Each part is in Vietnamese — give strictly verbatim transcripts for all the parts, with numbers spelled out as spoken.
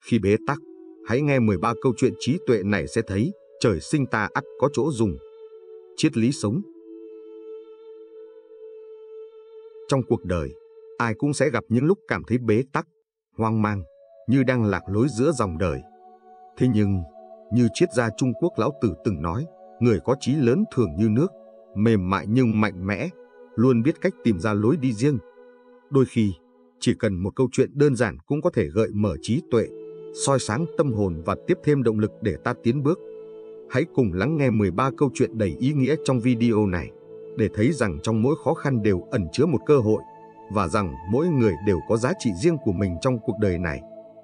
Khi bế tắc, hãy nghe mười ba câu chuyện trí tuệ này sẽ thấy trời sinh ta ắt có chỗ dùng. Triết lý sống. Trong cuộc đời, ai cũng sẽ gặp những lúc cảm thấy bế tắc, hoang mang, như đang lạc lối giữa dòng đời. Thế nhưng, như triết gia Trung Quốc Lão Tử từng nói, người có chí lớn thường như nước, mềm mại nhưng mạnh mẽ, luôn biết cách tìm ra lối đi riêng. Đôi khi, chỉ cần một câu chuyện đơn giản cũng có thể gợi mở trí tuệ, soi sáng tâm hồn và tiếp thêm động lực để ta tiến bước. Hãy cùng lắng nghe mười ba câu chuyện đầy ý nghĩa trong video này, để thấy rằng trong mỗi khó khăn đều ẩn chứa một cơ hội, và rằng mỗi người đều có giá trị riêng của mình trong cuộc đời này.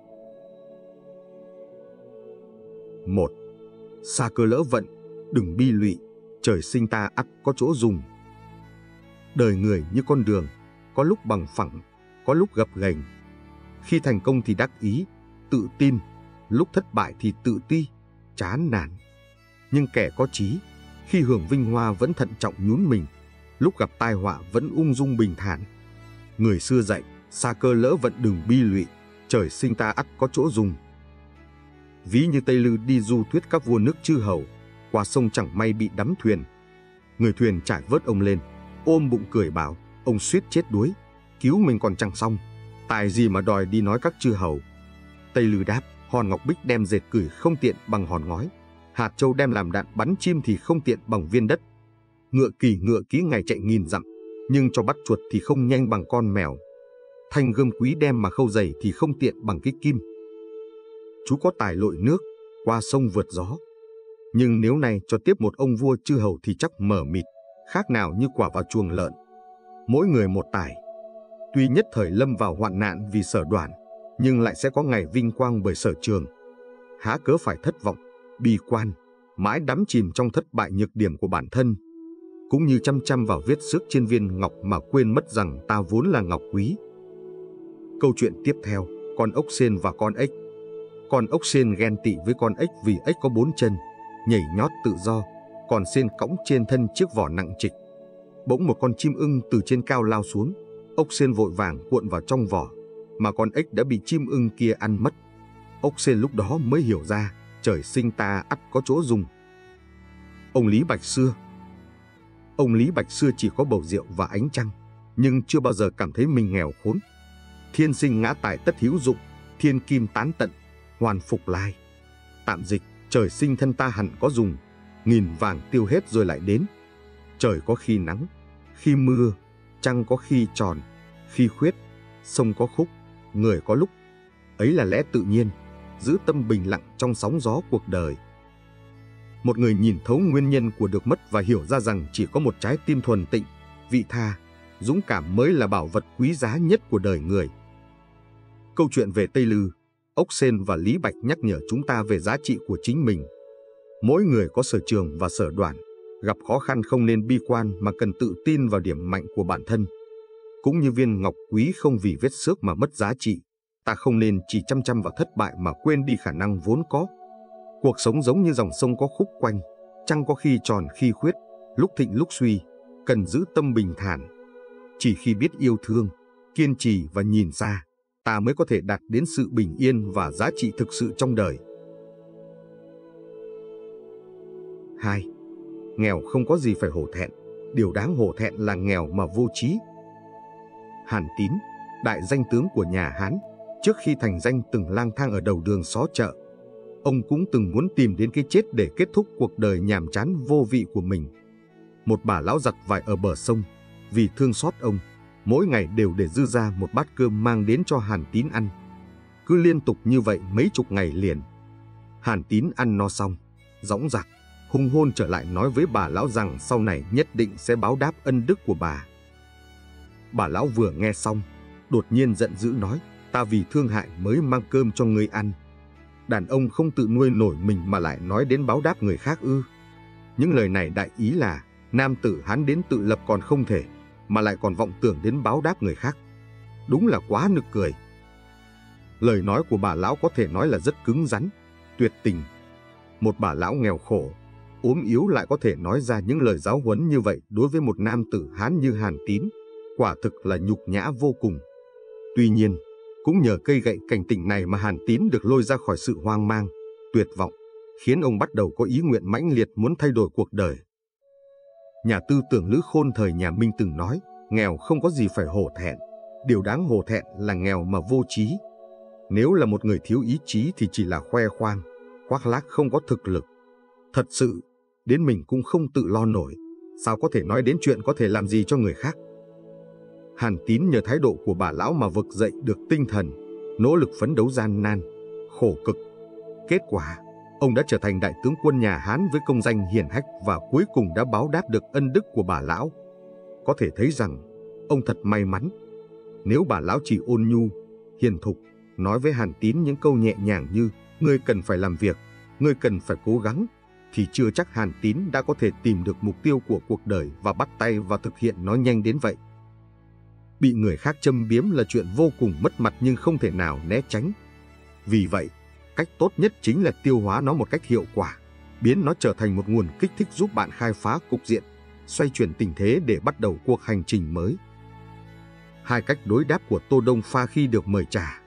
một. Sa cơ lỡ vận, đừng bi lụy, trời sinh ta ắt có chỗ dùng. Đời người như con đường, có lúc bằng phẳng, có lúc gập ghềnh. Khi thành công thì đắc ý, tự tin, lúc thất bại thì tự ti, chán nản. Nhưng kẻ có chí, khi hưởng vinh hoa vẫn thận trọng nhún mình, lúc gặp tai họa vẫn ung dung bình thản. Người xưa dạy, sa cơ lỡ vận đừng bi lụy, trời sinh ta ắt có chỗ dùng. Ví như Tây Lư đi du thuyết các vua nước chư hầu, qua sông chẳng may bị đắm thuyền. Người thuyền trải vớt ông lên, ôm bụng cười bảo, ông suýt chết đuối, cứu mình còn chẳng xong, tài gì mà đòi đi nói các chư hầu. Tây Lư đáp, hòn ngọc bích đem dệt cửi không tiện bằng hòn ngói, hạt châu đem làm đạn bắn chim thì không tiện bằng viên đất. Ngựa kỳ ngựa ký ngày chạy nghìn dặm, nhưng cho bắt chuột thì không nhanh bằng con mèo. Thanh gươm quý đem mà khâu giày thì không tiện bằng cái kim. Chú có tài lội nước, qua sông vượt gió, nhưng nếu này cho tiếp một ông vua chư hầu thì chắc mờ mịt, khác nào như quả vào chuồng lợn. Mỗi người một tài, tuy nhất thời lâm vào hoạn nạn vì sở đoản, nhưng lại sẽ có ngày vinh quang bởi sở trường. Há cớ phải thất vọng, bi quan, mãi đắm chìm trong thất bại nhược điểm của bản thân, cũng như chăm chăm vào vết xước trên viên ngọc mà quên mất rằng ta vốn là ngọc quý. Câu chuyện tiếp theo, con ốc sên và con ếch. Con ốc sên ghen tị với con ếch vì ếch có bốn chân, nhảy nhót tự do, còn sên cõng trên thân chiếc vỏ nặng trịch. Bỗng một con chim ưng từ trên cao lao xuống, ốc sên vội vàng cuộn vào trong vỏ, mà con ếch đã bị chim ưng kia ăn mất. Ốc sên lúc đó mới hiểu ra, trời sinh ta ắt có chỗ dùng. Ông Lý Bạch Xưa. Ông Lý Bạch xưa chỉ có bầu rượu và ánh trăng, nhưng chưa bao giờ cảm thấy mình nghèo khốn. Thiên sinh ngã tài tất hữu dụng, thiên kim tán tận, hoàn phục lai. Tạm dịch, trời sinh thân ta hẳn có dùng, nghìn vàng tiêu hết rồi lại đến. Trời có khi nắng, khi mưa, trăng có khi tròn, khi khuyết, sông có khúc, người có lúc. Ấy là lẽ tự nhiên, giữ tâm bình lặng trong sóng gió cuộc đời. Một người nhìn thấu nguyên nhân của được mất và hiểu ra rằng chỉ có một trái tim thuần tịnh, vị tha, dũng cảm mới là bảo vật quý giá nhất của đời người. Câu chuyện về Tây Lư, ốc sên và Lý Bạch nhắc nhở chúng ta về giá trị của chính mình. Mỗi người có sở trường và sở đoản, gặp khó khăn không nên bi quan mà cần tự tin vào điểm mạnh của bản thân. Cũng như viên ngọc quý không vì vết xước mà mất giá trị, ta không nên chỉ chăm chăm vào thất bại mà quên đi khả năng vốn có. Cuộc sống giống như dòng sông có khúc quanh, trăng có khi tròn khi khuyết, lúc thịnh lúc suy, cần giữ tâm bình thản. Chỉ khi biết yêu thương, kiên trì và nhìn xa, ta mới có thể đạt đến sự bình yên và giá trị thực sự trong đời. hai. Nghèo không có gì phải hổ thẹn, điều đáng hổ thẹn là nghèo mà vô trí. Hàn Tín, đại danh tướng của nhà Hán, trước khi thành danh từng lang thang ở đầu đường xó chợ. Ông cũng từng muốn tìm đến cái chết để kết thúc cuộc đời nhàm chán vô vị của mình. Một bà lão giặt vải ở bờ sông, vì thương xót ông, mỗi ngày đều để dư ra một bát cơm mang đến cho Hàn Tín ăn. Cứ liên tục như vậy mấy chục ngày liền. Hàn Tín ăn no xong, dõng dạc, hung hôn trở lại nói với bà lão rằng sau này nhất định sẽ báo đáp ân đức của bà. Bà lão vừa nghe xong, đột nhiên giận dữ nói, ta vì thương hại mới mang cơm cho ngươi ăn. Đàn ông không tự nuôi nổi mình mà lại nói đến báo đáp người khác ư? Những lời này đại ý là nam tử Hán đến tự lập còn không thể, mà lại còn vọng tưởng đến báo đáp người khác. Đúng là quá nực cười. Lời nói của bà lão có thể nói là rất cứng rắn, tuyệt tình. Một bà lão nghèo khổ, ốm yếu lại có thể nói ra những lời giáo huấn như vậy đối với một nam tử Hán như Hàn Tín, quả thực là nhục nhã vô cùng. Tuy nhiên, Cũng nhờ cây gậy cảnh tỉnh này mà Hàn Tín được lôi ra khỏi sự hoang mang, tuyệt vọng, khiến ông bắt đầu có ý nguyện mãnh liệt muốn thay đổi cuộc đời. Nhà tư tưởng Lữ Khôn thời nhà Minh từng nói, nghèo không có gì phải hổ thẹn, điều đáng hổ thẹn là nghèo mà vô trí. Nếu là một người thiếu ý chí thì chỉ là khoe khoang, khoác lác không có thực lực. Thật sự, đến mình cũng không tự lo nổi, sao có thể nói đến chuyện có thể làm gì cho người khác. Hàn Tín nhờ thái độ của bà lão mà vực dậy được tinh thần, nỗ lực phấn đấu gian nan, khổ cực. Kết quả, ông đã trở thành đại tướng quân nhà Hán với công danh hiển hách và cuối cùng đã báo đáp được ân đức của bà lão. Có thể thấy rằng, ông thật may mắn. Nếu bà lão chỉ ôn nhu, hiền thục, nói với Hàn Tín những câu nhẹ nhàng như ngươi cần phải làm việc, ngươi cần phải cố gắng, thì chưa chắc Hàn Tín đã có thể tìm được mục tiêu của cuộc đời và bắt tay vào thực hiện nó nhanh đến vậy. Bị người khác châm biếm là chuyện vô cùng mất mặt nhưng không thể nào né tránh. Vì vậy, cách tốt nhất chính là tiêu hóa nó một cách hiệu quả, biến nó trở thành một nguồn kích thích giúp bạn khai phá cục diện, xoay chuyển tình thế để bắt đầu cuộc hành trình mới. Hai cách đối đáp của Tô Đông Pha khi được mời trà.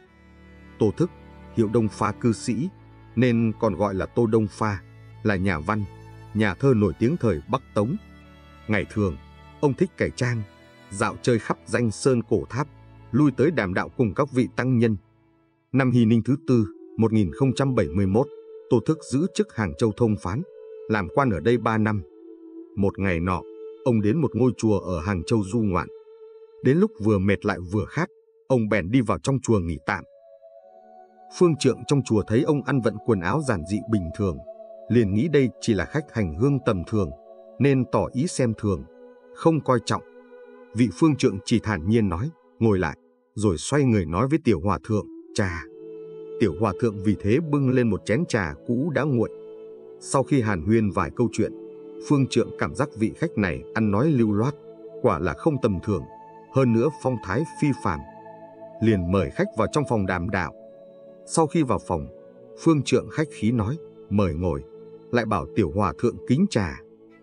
Tô Thức, hiệu Đông Pha cư sĩ, nên còn gọi là Tô Đông Pha, là nhà văn, nhà thơ nổi tiếng thời Bắc Tống. Ngày thường, ông thích cải trang, dạo chơi khắp danh sơn cổ tháp, lui tới đàm đạo cùng các vị tăng nhân. Năm Hy Ninh thứ tư, một nghìn không trăm bảy mươi mốt, Tô Thức giữ chức Hàng Châu thông phán, làm quan ở đây ba năm. Một ngày nọ, ông đến một ngôi chùa ở Hàng Châu du ngoạn. Đến lúc vừa mệt lại vừa khát, ông bèn đi vào trong chùa nghỉ tạm. Phương trượng trong chùa thấy ông ăn vận quần áo giản dị bình thường, liền nghĩ đây chỉ là khách hành hương tầm thường, nên tỏ ý xem thường, không coi trọng. Vị phương trượng chỉ thản nhiên nói, ngồi lại, rồi xoay người nói với tiểu hòa thượng, trà. Tiểu hòa thượng vì thế bưng lên một chén trà cũ đã nguội. Sau khi hàn huyên vài câu chuyện, phương trượng cảm giác vị khách này ăn nói lưu loát, quả là không tầm thường, hơn nữa phong thái phi phàm. Liền mời khách vào trong phòng đàm đạo. Sau khi vào phòng, phương trượng khách khí nói, mời ngồi, lại bảo tiểu hòa thượng kính trà.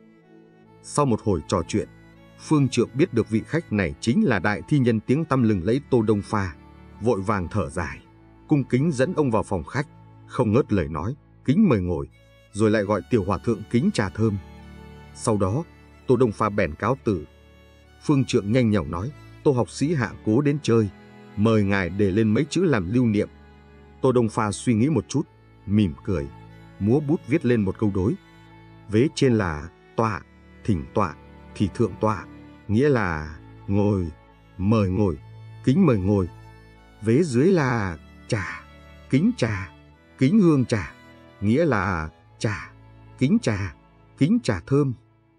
Sau một hồi trò chuyện, phương trượng biết được vị khách này chính là đại thi nhân tiếng tăm lừng lẫy Tô Đông Pha, vội vàng thở dài, cung kính dẫn ông vào phòng khách, không ngớt lời nói, kính mời ngồi, rồi lại gọi tiểu hòa thượng kính trà thơm. Sau đó, Tô Đông Pha bèn cáo từ. Phương trượng nhanh nhảu nói, Tô học sĩ hạ cố đến chơi, mời ngài để lên mấy chữ làm lưu niệm. Tô Đông Pha suy nghĩ một chút, mỉm cười, múa bút viết lên một câu đối. Vế trên là tọa, thỉnh tọa, thì thượng tọa, nghĩa là ngồi, mời ngồi, kính mời ngồi. Vế dưới là trà, kính trà, kính hương trà, nghĩa là trà, kính trà, kính trà thơm.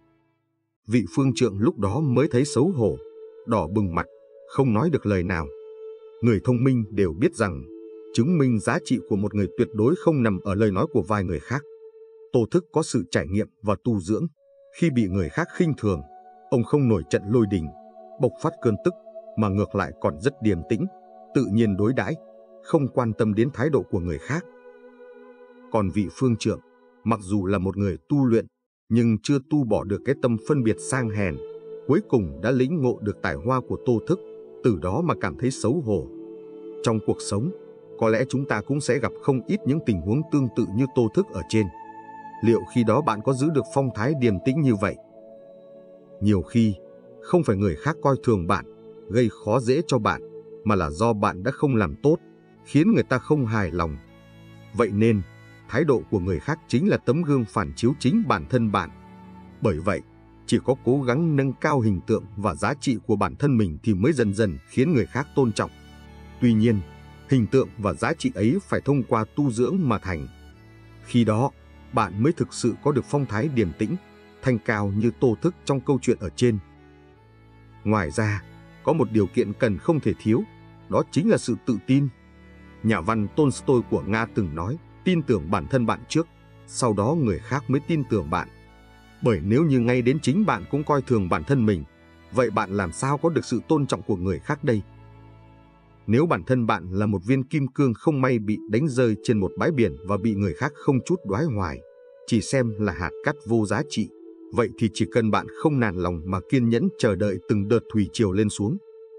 Vị phương trượng lúc đó mới thấy xấu hổ, đỏ bừng mặt, không nói được lời nào. Người thông minh đều biết rằng, chứng minh giá trị của một người tuyệt đối không nằm ở lời nói của vài người khác. Tô Thức có sự trải nghiệm và tu dưỡng. Khi bị người khác khinh thường, ông không nổi trận lôi đình, bộc phát cơn tức, mà ngược lại còn rất điềm tĩnh, tự nhiên đối đãi, không quan tâm đến thái độ của người khác. Còn vị phương trượng, mặc dù là một người tu luyện, nhưng chưa tu bỏ được cái tâm phân biệt sang hèn, cuối cùng đã lĩnh ngộ được tài hoa của Tô Thức, từ đó mà cảm thấy xấu hổ. Trong cuộc sống, có lẽ chúng ta cũng sẽ gặp không ít những tình huống tương tự như Tô Thức ở trên. Liệu khi đó bạn có giữ được phong thái điềm tĩnh như vậy? Nhiều khi, không phải người khác coi thường bạn, gây khó dễ cho bạn, mà là do bạn đã không làm tốt, khiến người ta không hài lòng. Vậy nên, thái độ của người khác chính là tấm gương phản chiếu chính bản thân bạn. Bởi vậy, chỉ có cố gắng nâng cao hình tượng và giá trị của bản thân mình thì mới dần dần khiến người khác tôn trọng. Tuy nhiên, hình tượng và giá trị ấy phải thông qua tu dưỡng mà thành. Khi đó, bạn mới thực sự có được phong thái điềm tĩnh, thanh cao như Tô Thức trong câu chuyện ở trên. Ngoài ra, có một điều kiện cần không thể thiếu, đó chính là sự tự tin. Nhà văn Tolstoy của Nga từng nói, tin tưởng bản thân bạn trước, sau đó người khác mới tin tưởng bạn. Bởi nếu như ngay đến chính bạn cũng coi thường bản thân mình, vậy bạn làm sao có được sự tôn trọng của người khác đây? Nếu bản thân bạn là một viên kim cương không may bị đánh rơi trên một bãi biển và bị người khác không chút đoái hoài, chỉ xem là hạt cát vô giá trị, vậy thì chỉ cần bạn không nản lòng mà kiên nhẫn chờ đợi từng đợt thủy triều lên xuống,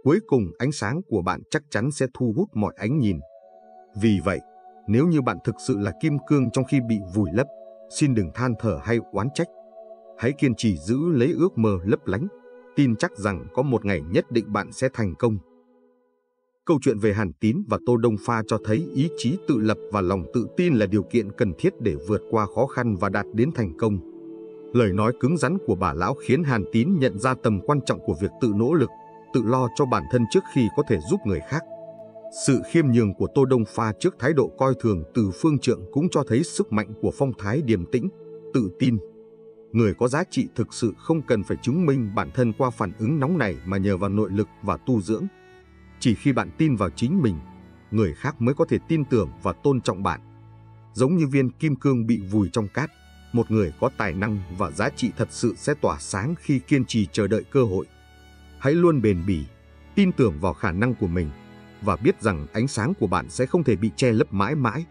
cuối cùng ánh sáng của bạn chắc chắn sẽ thu hút mọi ánh nhìn. Vì vậy, nếu như bạn thực sự là kim cương trong khi bị vùi lấp, xin đừng than thở hay oán trách. Hãy kiên trì giữ lấy ước mơ lấp lánh, tin chắc rằng có một ngày nhất định bạn sẽ thành công. Câu chuyện về Hàn Tín và Tô Đông Pha cho thấy ý chí tự lập và lòng tự tin là điều kiện cần thiết để vượt qua khó khăn và đạt đến thành công. Lời nói cứng rắn của bà lão khiến Hàn Tín nhận ra tầm quan trọng của việc tự nỗ lực, tự lo cho bản thân trước khi có thể giúp người khác. Sự khiêm nhường của Tô Đông Pha trước thái độ coi thường từ phương trượng cũng cho thấy sức mạnh của phong thái điềm tĩnh, tự tin. Người có giá trị thực sự không cần phải chứng minh bản thân qua phản ứng nóng nảy mà nhờ vào nội lực và tu dưỡng. Chỉ khi bạn tin vào chính mình, người khác mới có thể tin tưởng và tôn trọng bạn. Giống như viên kim cương bị vùi trong cát, một người có tài năng và giá trị thật sự sẽ tỏa sáng khi kiên trì chờ đợi cơ hội. Hãy luôn bền bỉ, tin tưởng vào khả năng của mình và biết rằng ánh sáng của bạn sẽ không thể bị che lấp mãi mãi.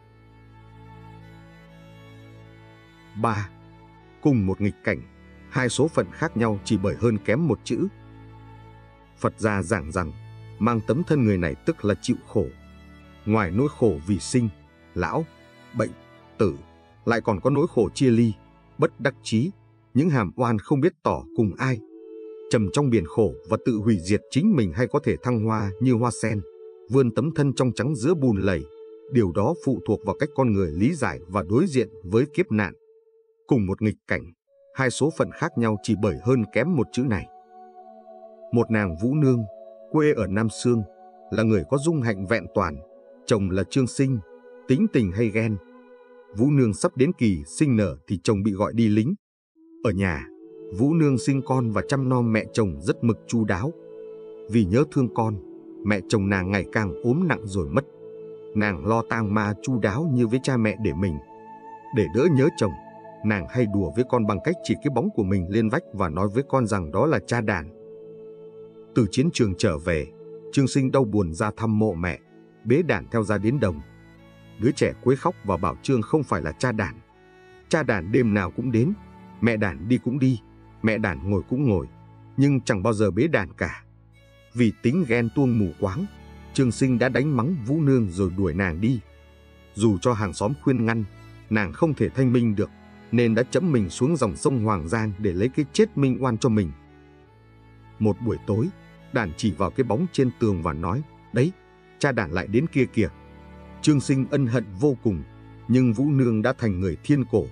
ba. Cùng một nghịch cảnh, hai số phận khác nhau chỉ bởi hơn kém một chữ. Phật gia giảng rằng, mang tấm thân người này tức là chịu khổ. Ngoài nỗi khổ vì sinh, lão, bệnh, tử, lại còn có nỗi khổ chia ly, bất đắc chí, những hàm oan không biết tỏ cùng ai. Trầm trong biển khổ và tự hủy diệt chính mình hay có thể thăng hoa như hoa sen, vươn tấm thân trong trắng giữa bùn lầy. Điều đó phụ thuộc vào cách con người lý giải và đối diện với kiếp nạn. Cùng một nghịch cảnh, hai số phận khác nhau chỉ bởi hơn kém một chữ này. Một nàng Vũ Nương, quê ở Nam Xương, là người có dung hạnh vẹn toàn, chồng là Trương Sinh, tính tình hay ghen. Vũ Nương sắp đến kỳ sinh nở thì chồng bị gọi đi lính. Ở nhà, Vũ Nương sinh con và chăm nom mẹ chồng rất mực chu đáo. Vì nhớ thương con, mẹ chồng nàng ngày càng ốm nặng rồi mất. Nàng lo tang ma chu đáo như với cha mẹ để mình. Để đỡ nhớ chồng, nàng hay đùa với con bằng cách chỉ cái bóng của mình lên vách và nói với con rằng đó là cha đàn. Từ chiến trường trở về, Trương Sinh đau buồn ra thăm mộ mẹ, bế đàn theo ra đến đồng. Đứa trẻ quấy khóc và bảo Trương không phải là cha đàn. Cha đàn đêm nào cũng đến, mẹ đàn đi cũng đi, mẹ đàn ngồi cũng ngồi, nhưng chẳng bao giờ bế đàn cả. Vì tính ghen tuông mù quáng, Trương Sinh đã đánh mắng Vũ Nương rồi đuổi nàng đi. Dù cho hàng xóm khuyên ngăn, nàng không thể thanh minh được, nên đã chẫm mình xuống dòng sông Hoàng Giang để lấy cái chết minh oan cho mình. Một buổi tối, đàn chỉ vào cái bóng trên tường và nói, đấy, cha đàn lại đến kia kìa. Trương Sinh ân hận vô cùng, nhưng Vũ Nương đã thành người thiên cổ.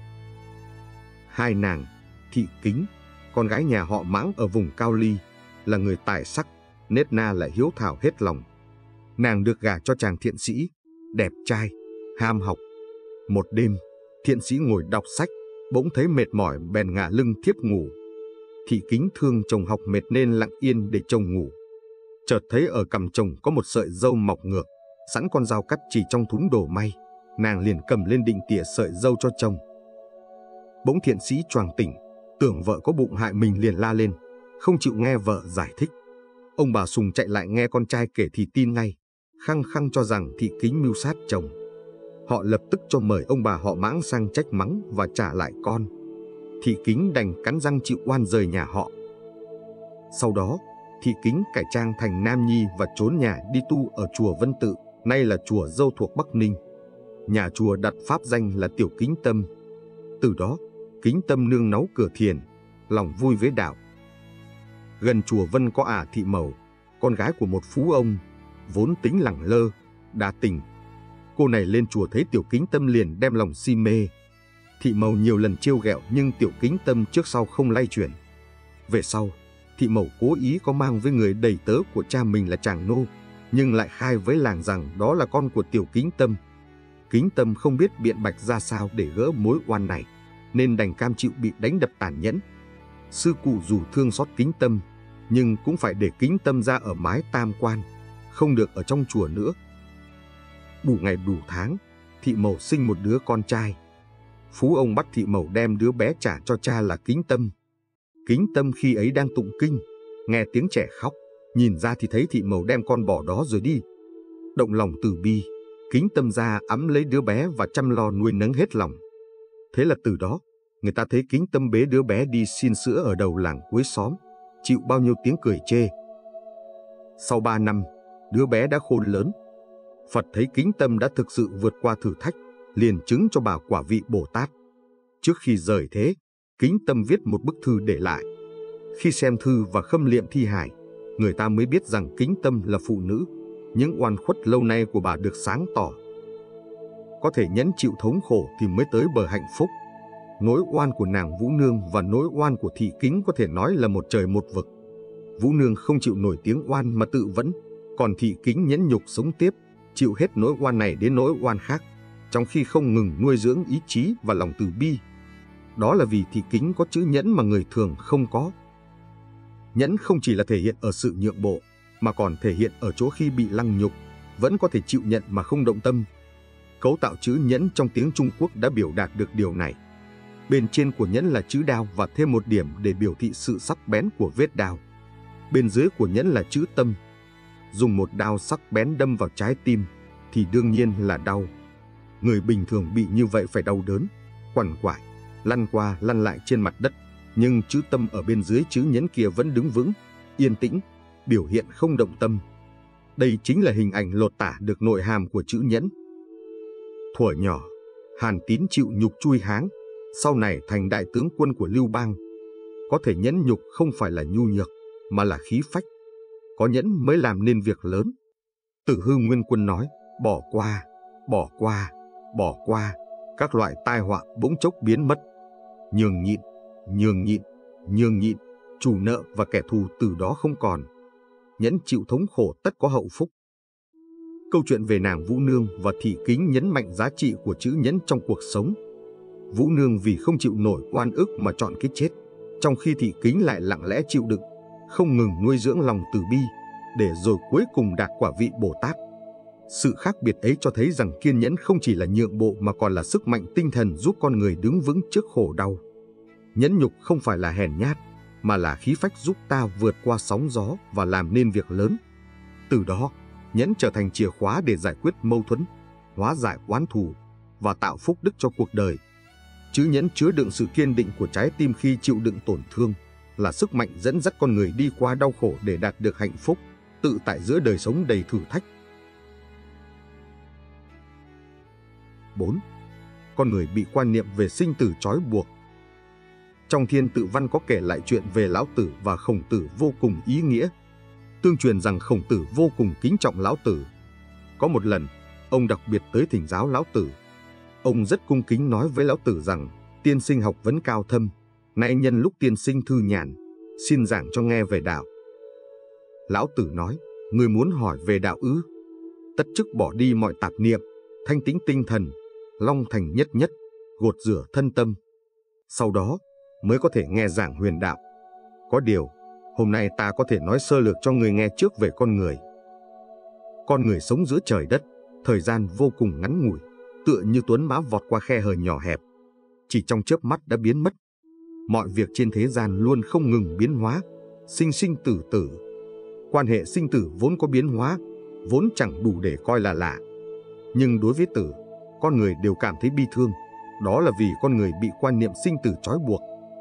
Hai nàng, Thị Kính, con gái nhà họ Mãng ở vùng Cao Ly, là người tài sắc, nết na lại hiếu thảo hết lòng. Nàng được gả cho chàng thiện sĩ, đẹp trai, ham học. Một đêm, thiện sĩ ngồi đọc sách, bỗng thấy mệt mỏi bèn ngả lưng thiếp ngủ. Thị Kính thương chồng học mệt nên lặng yên để chồng ngủ. Chợt thấy ở cằm chồng có một sợi râu mọc ngược, sẵn con dao cắt chỉ trong thúng đổ may. Nàng liền cầm lên định tỉa sợi râu cho chồng. Bỗng thiện sĩ choàng tỉnh, tưởng vợ có bụng hại mình liền la lên, không chịu nghe vợ giải thích. Ông bà Sùng chạy lại nghe con trai kể thì tin ngay, khăng khăng cho rằng Thị Kính mưu sát chồng. Họ lập tức cho mời ông bà họ Mãng sang trách mắng và trả lại con. Thị Kính đành cắn răng chịu oan rời nhà họ. Sau đó, Thị Kính cải trang thành nam nhi và trốn nhà đi tu ở chùa Vân Tự, nay là chùa Dâu thuộc Bắc Ninh. Nhà chùa đặt pháp danh là Tiểu Kính Tâm. Từ đó, Kính Tâm nương náu cửa thiền, lòng vui với đạo. Gần chùa Vân có ả Thị Mầu, con gái của một phú ông, vốn tính lẳng lơ, đa tình. Cô này lên chùa thấy Tiểu Kính Tâm liền đem lòng si mê. Thị Mầu nhiều lần trêu ghẹo nhưng Tiểu Kính Tâm trước sau không lay chuyển. Về sau, Thị Mầu cố ý có mang với người đầy tớ của cha mình là chàng nô, nhưng lại khai với làng rằng đó là con của Tiểu Kính Tâm. Kính Tâm không biết biện bạch ra sao để gỡ mối oan này, nên đành cam chịu bị đánh đập tàn nhẫn. Sư cụ dù thương xót Kính Tâm, nhưng cũng phải để Kính Tâm ra ở mái tam quan, không được ở trong chùa nữa. Đủ ngày đủ tháng, Thị Mầu sinh một đứa con trai. Phú ông bắt Thị Mầu đem đứa bé trả cho cha là Kính Tâm. Kính Tâm khi ấy đang tụng kinh, nghe tiếng trẻ khóc, nhìn ra thì thấy Thị Mầu đem con bỏ đó rồi đi. Động lòng từ bi, Kính Tâm ra ẵm lấy đứa bé và chăm lo nuôi nấng hết lòng. Thế là từ đó, người ta thấy Kính Tâm bế đứa bé đi xin sữa ở đầu làng cuối xóm, chịu bao nhiêu tiếng cười chê. Sau ba năm, đứa bé đã khôn lớn. Phật thấy Kính Tâm đã thực sự vượt qua thử thách, liền chứng cho bà quả vị Bồ Tát. Trước khi rời thế, Kính Tâm viết một bức thư để lại. Khi xem thư và khâm liệm thi hài, người ta mới biết rằng Kính Tâm là phụ nữ. Những oan khuất lâu nay của bà được sáng tỏ. Có thể nhẫn chịu thống khổ thì mới tới bờ hạnh phúc. Nỗi oan của nàng Vũ Nương và nỗi oan của Thị Kính có thể nói là một trời một vực. Vũ Nương không chịu nổi tiếng oan mà tự vẫn, còn Thị Kính nhẫn nhục sống tiếp, chịu hết nỗi oan này đến nỗi oan khác, trong khi không ngừng nuôi dưỡng ý chí và lòng từ bi. Đó là vì Thị Kính có chữ nhẫn mà người thường không có. Nhẫn không chỉ là thể hiện ở sự nhượng bộ, mà còn thể hiện ở chỗ khi bị lăng nhục, vẫn có thể chịu nhận mà không động tâm. Cấu tạo chữ nhẫn trong tiếng Trung Quốc đã biểu đạt được điều này. Bên trên của nhẫn là chữ đao và thêm một điểm để biểu thị sự sắc bén của vết đao. Bên dưới của nhẫn là chữ tâm. Dùng một đao sắc bén đâm vào trái tim thì đương nhiên là đau. Người bình thường bị như vậy phải đau đớn, quằn quại, lăn qua lăn lại trên mặt đất. Nhưng chữ tâm ở bên dưới chữ nhẫn kia vẫn đứng vững, yên tĩnh, biểu hiện không động tâm. Đây chính là hình ảnh lột tả được nội hàm của chữ nhẫn. Thuở nhỏ, Hàn Tín chịu nhục chui háng, sau này thành đại tướng quân của Lưu Bang. Có thể nhẫn nhục không phải là nhu nhược, mà là khí phách. Có nhẫn mới làm nên việc lớn. Tử Hư Nguyên Quân nói, bỏ qua, bỏ qua, bỏ qua, các loại tai họa bỗng chốc biến mất. Nhường nhịn, nhường nhịn, nhường nhịn, chủ nợ và kẻ thù từ đó không còn. Nhẫn chịu thống khổ tất có hậu phúc. Câu chuyện về nàng Vũ Nương và Thị Kính nhấn mạnh giá trị của chữ nhẫn trong cuộc sống. Vũ Nương vì không chịu nổi oan ức mà chọn cái chết, trong khi Thị Kính lại lặng lẽ chịu đựng, không ngừng nuôi dưỡng lòng từ bi, để rồi cuối cùng đạt quả vị Bồ Tát. Sự khác biệt ấy cho thấy rằng kiên nhẫn không chỉ là nhượng bộ mà còn là sức mạnh tinh thần giúp con người đứng vững trước khổ đau. Nhẫn nhục không phải là hèn nhát, mà là khí phách giúp ta vượt qua sóng gió và làm nên việc lớn. Từ đó, nhẫn trở thành chìa khóa để giải quyết mâu thuẫn, hóa giải oán thù và tạo phúc đức cho cuộc đời. Chữ nhẫn chứa đựng sự kiên định của trái tim khi chịu đựng tổn thương, là sức mạnh dẫn dắt con người đi qua đau khổ để đạt được hạnh phúc, tự tại giữa đời sống đầy thử thách. bốn. Con người bị quan niệm về sinh tử trói buộc. Trong Thiên Tự Văn có kể lại chuyện về Lão Tử và Khổng Tử vô cùng ý nghĩa. Tương truyền rằng Khổng Tử vô cùng kính trọng Lão Tử. Có một lần, ông đặc biệt tới thỉnh giáo Lão Tử. Ông rất cung kính nói với Lão Tử rằng, tiên sinh học vấn cao thâm, nay nhân lúc tiên sinh thư nhàn, xin giảng cho nghe về đạo. Lão Tử nói, người muốn hỏi về đạo ư? Tất chức bỏ đi mọi tạp niệm, thanh tĩnh tinh thần, long thành nhất nhất, gột rửa thân tâm. Sau đó mới có thể nghe giảng huyền đạo. Có điều, hôm nay ta có thể nói sơ lược cho người nghe trước về con người. Con người sống giữa trời đất, thời gian vô cùng ngắn ngủi, tựa như tuấn mã vọt qua khe hở nhỏ hẹp. Chỉ trong chớp mắt đã biến mất. Mọi việc trên thế gian luôn không ngừng biến hóa, sinh sinh tử tử. Quan hệ sinh tử vốn có biến hóa, vốn chẳng đủ để coi là lạ. Nhưng đối với tử, con người đều cảm thấy bi thương. Đó là vì con người bị quan niệm sinh tử trói buộc.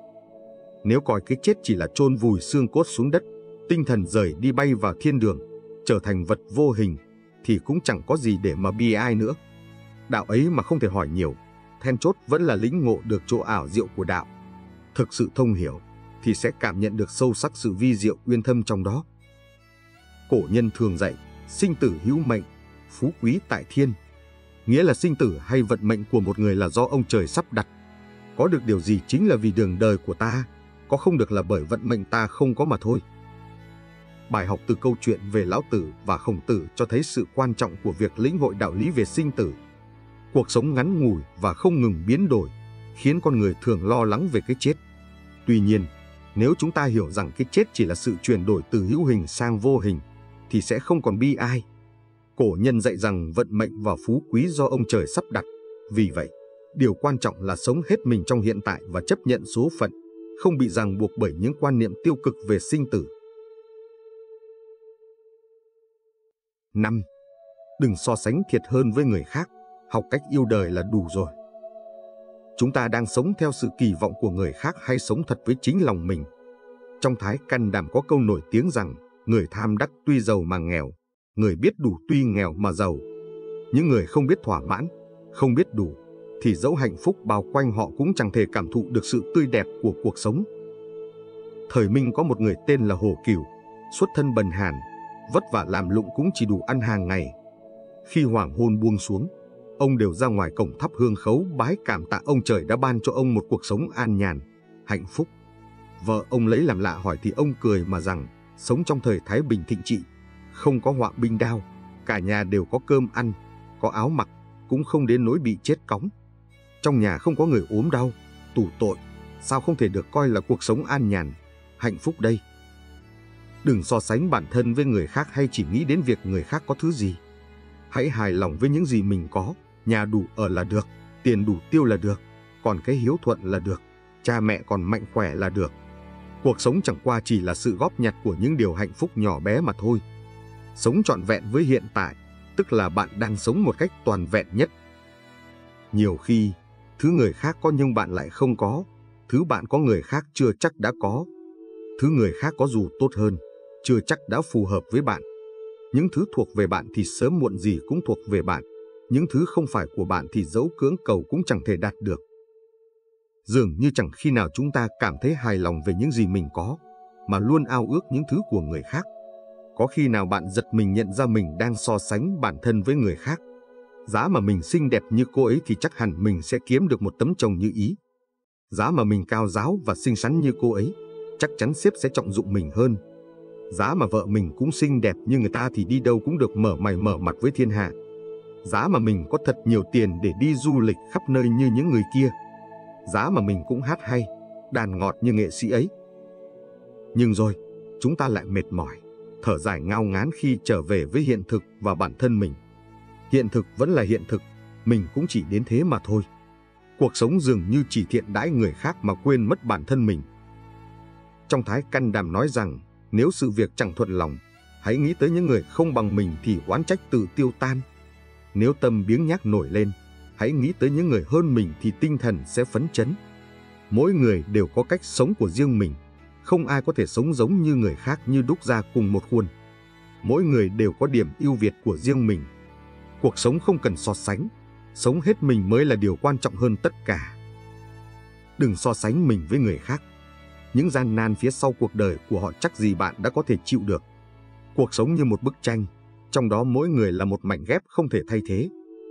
Nếu coi cái chết chỉ là chôn vùi xương cốt xuống đất, tinh thần rời đi bay vào thiên đường, trở thành vật vô hình, thì cũng chẳng có gì để mà bi ai nữa. Đạo ấy mà không thể hỏi nhiều, then chốt vẫn là lĩnh ngộ được chỗ ảo diệu của đạo. Thực sự thông hiểu, thì sẽ cảm nhận được sâu sắc sự vi diệu uyên thâm trong đó. Cổ nhân thường dạy, sinh tử hữu mệnh, phú quý tại thiên. Nghĩa là sinh tử hay vận mệnh của một người là do ông trời sắp đặt. Có được điều gì chính là vì đường đời của ta, có không được là bởi vận mệnh ta không có mà thôi. Bài học từ câu chuyện về Lão Tử và Khổng Tử cho thấy sự quan trọng của việc lĩnh hội đạo lý về sinh tử. Cuộc sống ngắn ngủi và không ngừng biến đổi, khiến con người thường lo lắng về cái chết. Tuy nhiên, nếu chúng ta hiểu rằng cái chết chỉ là sự chuyển đổi từ hữu hình sang vô hình, thì sẽ không còn bi ai. Cổ nhân dạy rằng vận mệnh và phú quý do ông trời sắp đặt. Vì vậy, điều quan trọng là sống hết mình trong hiện tại và chấp nhận số phận, không bị ràng buộc bởi những quan niệm tiêu cực về sinh tử. năm. Đừng so sánh thiệt hơn với người khác, học cách yêu đời là đủ rồi. Chúng ta đang sống theo sự kỳ vọng của người khác hay sống thật với chính lòng mình? Trong Thái Căn Đàm có câu nổi tiếng rằng, Người tham đắc tuy giàu mà nghèo, người biết đủ tuy nghèo mà giàu. Những người không biết thỏa mãn, không biết đủ, thì dẫu hạnh phúc bao quanh họ cũng chẳng thể cảm thụ được sự tươi đẹp của cuộc sống. Thời Minh có một người tên là Hồ Cửu, xuất thân bần hàn, vất vả làm lụng cũng chỉ đủ ăn hàng ngày. Khi hoàng hôn buông xuống, ông đều ra ngoài cổng thắp hương khấu bái cảm tạ ông trời đã ban cho ông một cuộc sống an nhàn, hạnh phúc. Vợ ông lấy làm lạ hỏi thì ông cười mà rằng sống trong thời Thái Bình thịnh trị, không có họa binh đao, cả nhà đều có cơm ăn, có áo mặc, cũng không đến nỗi bị chết cóng. Trong nhà không có người ốm đau, tù tội, sao không thể được coi là cuộc sống an nhàn, hạnh phúc đây? Đừng so sánh bản thân với người khác hay chỉ nghĩ đến việc người khác có thứ gì. Hãy hài lòng với những gì mình có, nhà đủ ở là được, tiền đủ tiêu là được, còn cái hiếu thuận là được, cha mẹ còn mạnh khỏe là được. Cuộc sống chẳng qua chỉ là sự góp nhặt của những điều hạnh phúc nhỏ bé mà thôi. Sống trọn vẹn với hiện tại, tức là bạn đang sống một cách toàn vẹn nhất. Nhiều khi, thứ người khác có nhưng bạn lại không có, thứ bạn có người khác chưa chắc đã có. Thứ người khác có dù tốt hơn, chưa chắc đã phù hợp với bạn. Những thứ thuộc về bạn thì sớm muộn gì cũng thuộc về bạn. Những thứ không phải của bạn thì dẫu cưỡng cầu cũng chẳng thể đạt được. Dường như chẳng khi nào chúng ta cảm thấy hài lòng về những gì mình có, mà luôn ao ước những thứ của người khác. Có khi nào bạn giật mình nhận ra mình đang so sánh bản thân với người khác? Giá mà mình xinh đẹp như cô ấy thì chắc hẳn mình sẽ kiếm được một tấm chồng như ý. Giá mà mình cao ráo và xinh xắn như cô ấy, chắc chắn sếp sẽ trọng dụng mình hơn. Giá mà vợ mình cũng xinh đẹp như người ta thì đi đâu cũng được mở mày mở mặt với thiên hạ. Giá mà mình có thật nhiều tiền để đi du lịch khắp nơi như những người kia. Giá mà mình cũng hát hay, đàn ngọt như nghệ sĩ ấy. Nhưng rồi, chúng ta lại mệt mỏi, thở dài ngao ngán khi trở về với hiện thực và bản thân mình. Hiện thực vẫn là hiện thực, mình cũng chỉ đến thế mà thôi. Cuộc sống dường như chỉ thiện đãi người khác mà quên mất bản thân mình. Trong Thái Căn Đàm nói rằng, nếu sự việc chẳng thuận lòng, hãy nghĩ tới những người không bằng mình thì oán trách tự tiêu tan. Nếu tâm biếng nhác nổi lên, hãy nghĩ tới những người hơn mình thì tinh thần sẽ phấn chấn. Mỗi người đều có cách sống của riêng mình, không ai có thể sống giống như người khác như đúc ra cùng một khuôn. Mỗi người đều có điểm ưu việt của riêng mình. Cuộc sống không cần so sánh, sống hết mình mới là điều quan trọng hơn tất cả. Đừng so sánh mình với người khác. Những gian nan phía sau cuộc đời của họ chắc gì bạn đã có thể chịu được. Cuộc sống như một bức tranh, trong đó mỗi người là một mảnh ghép không thể thay thế.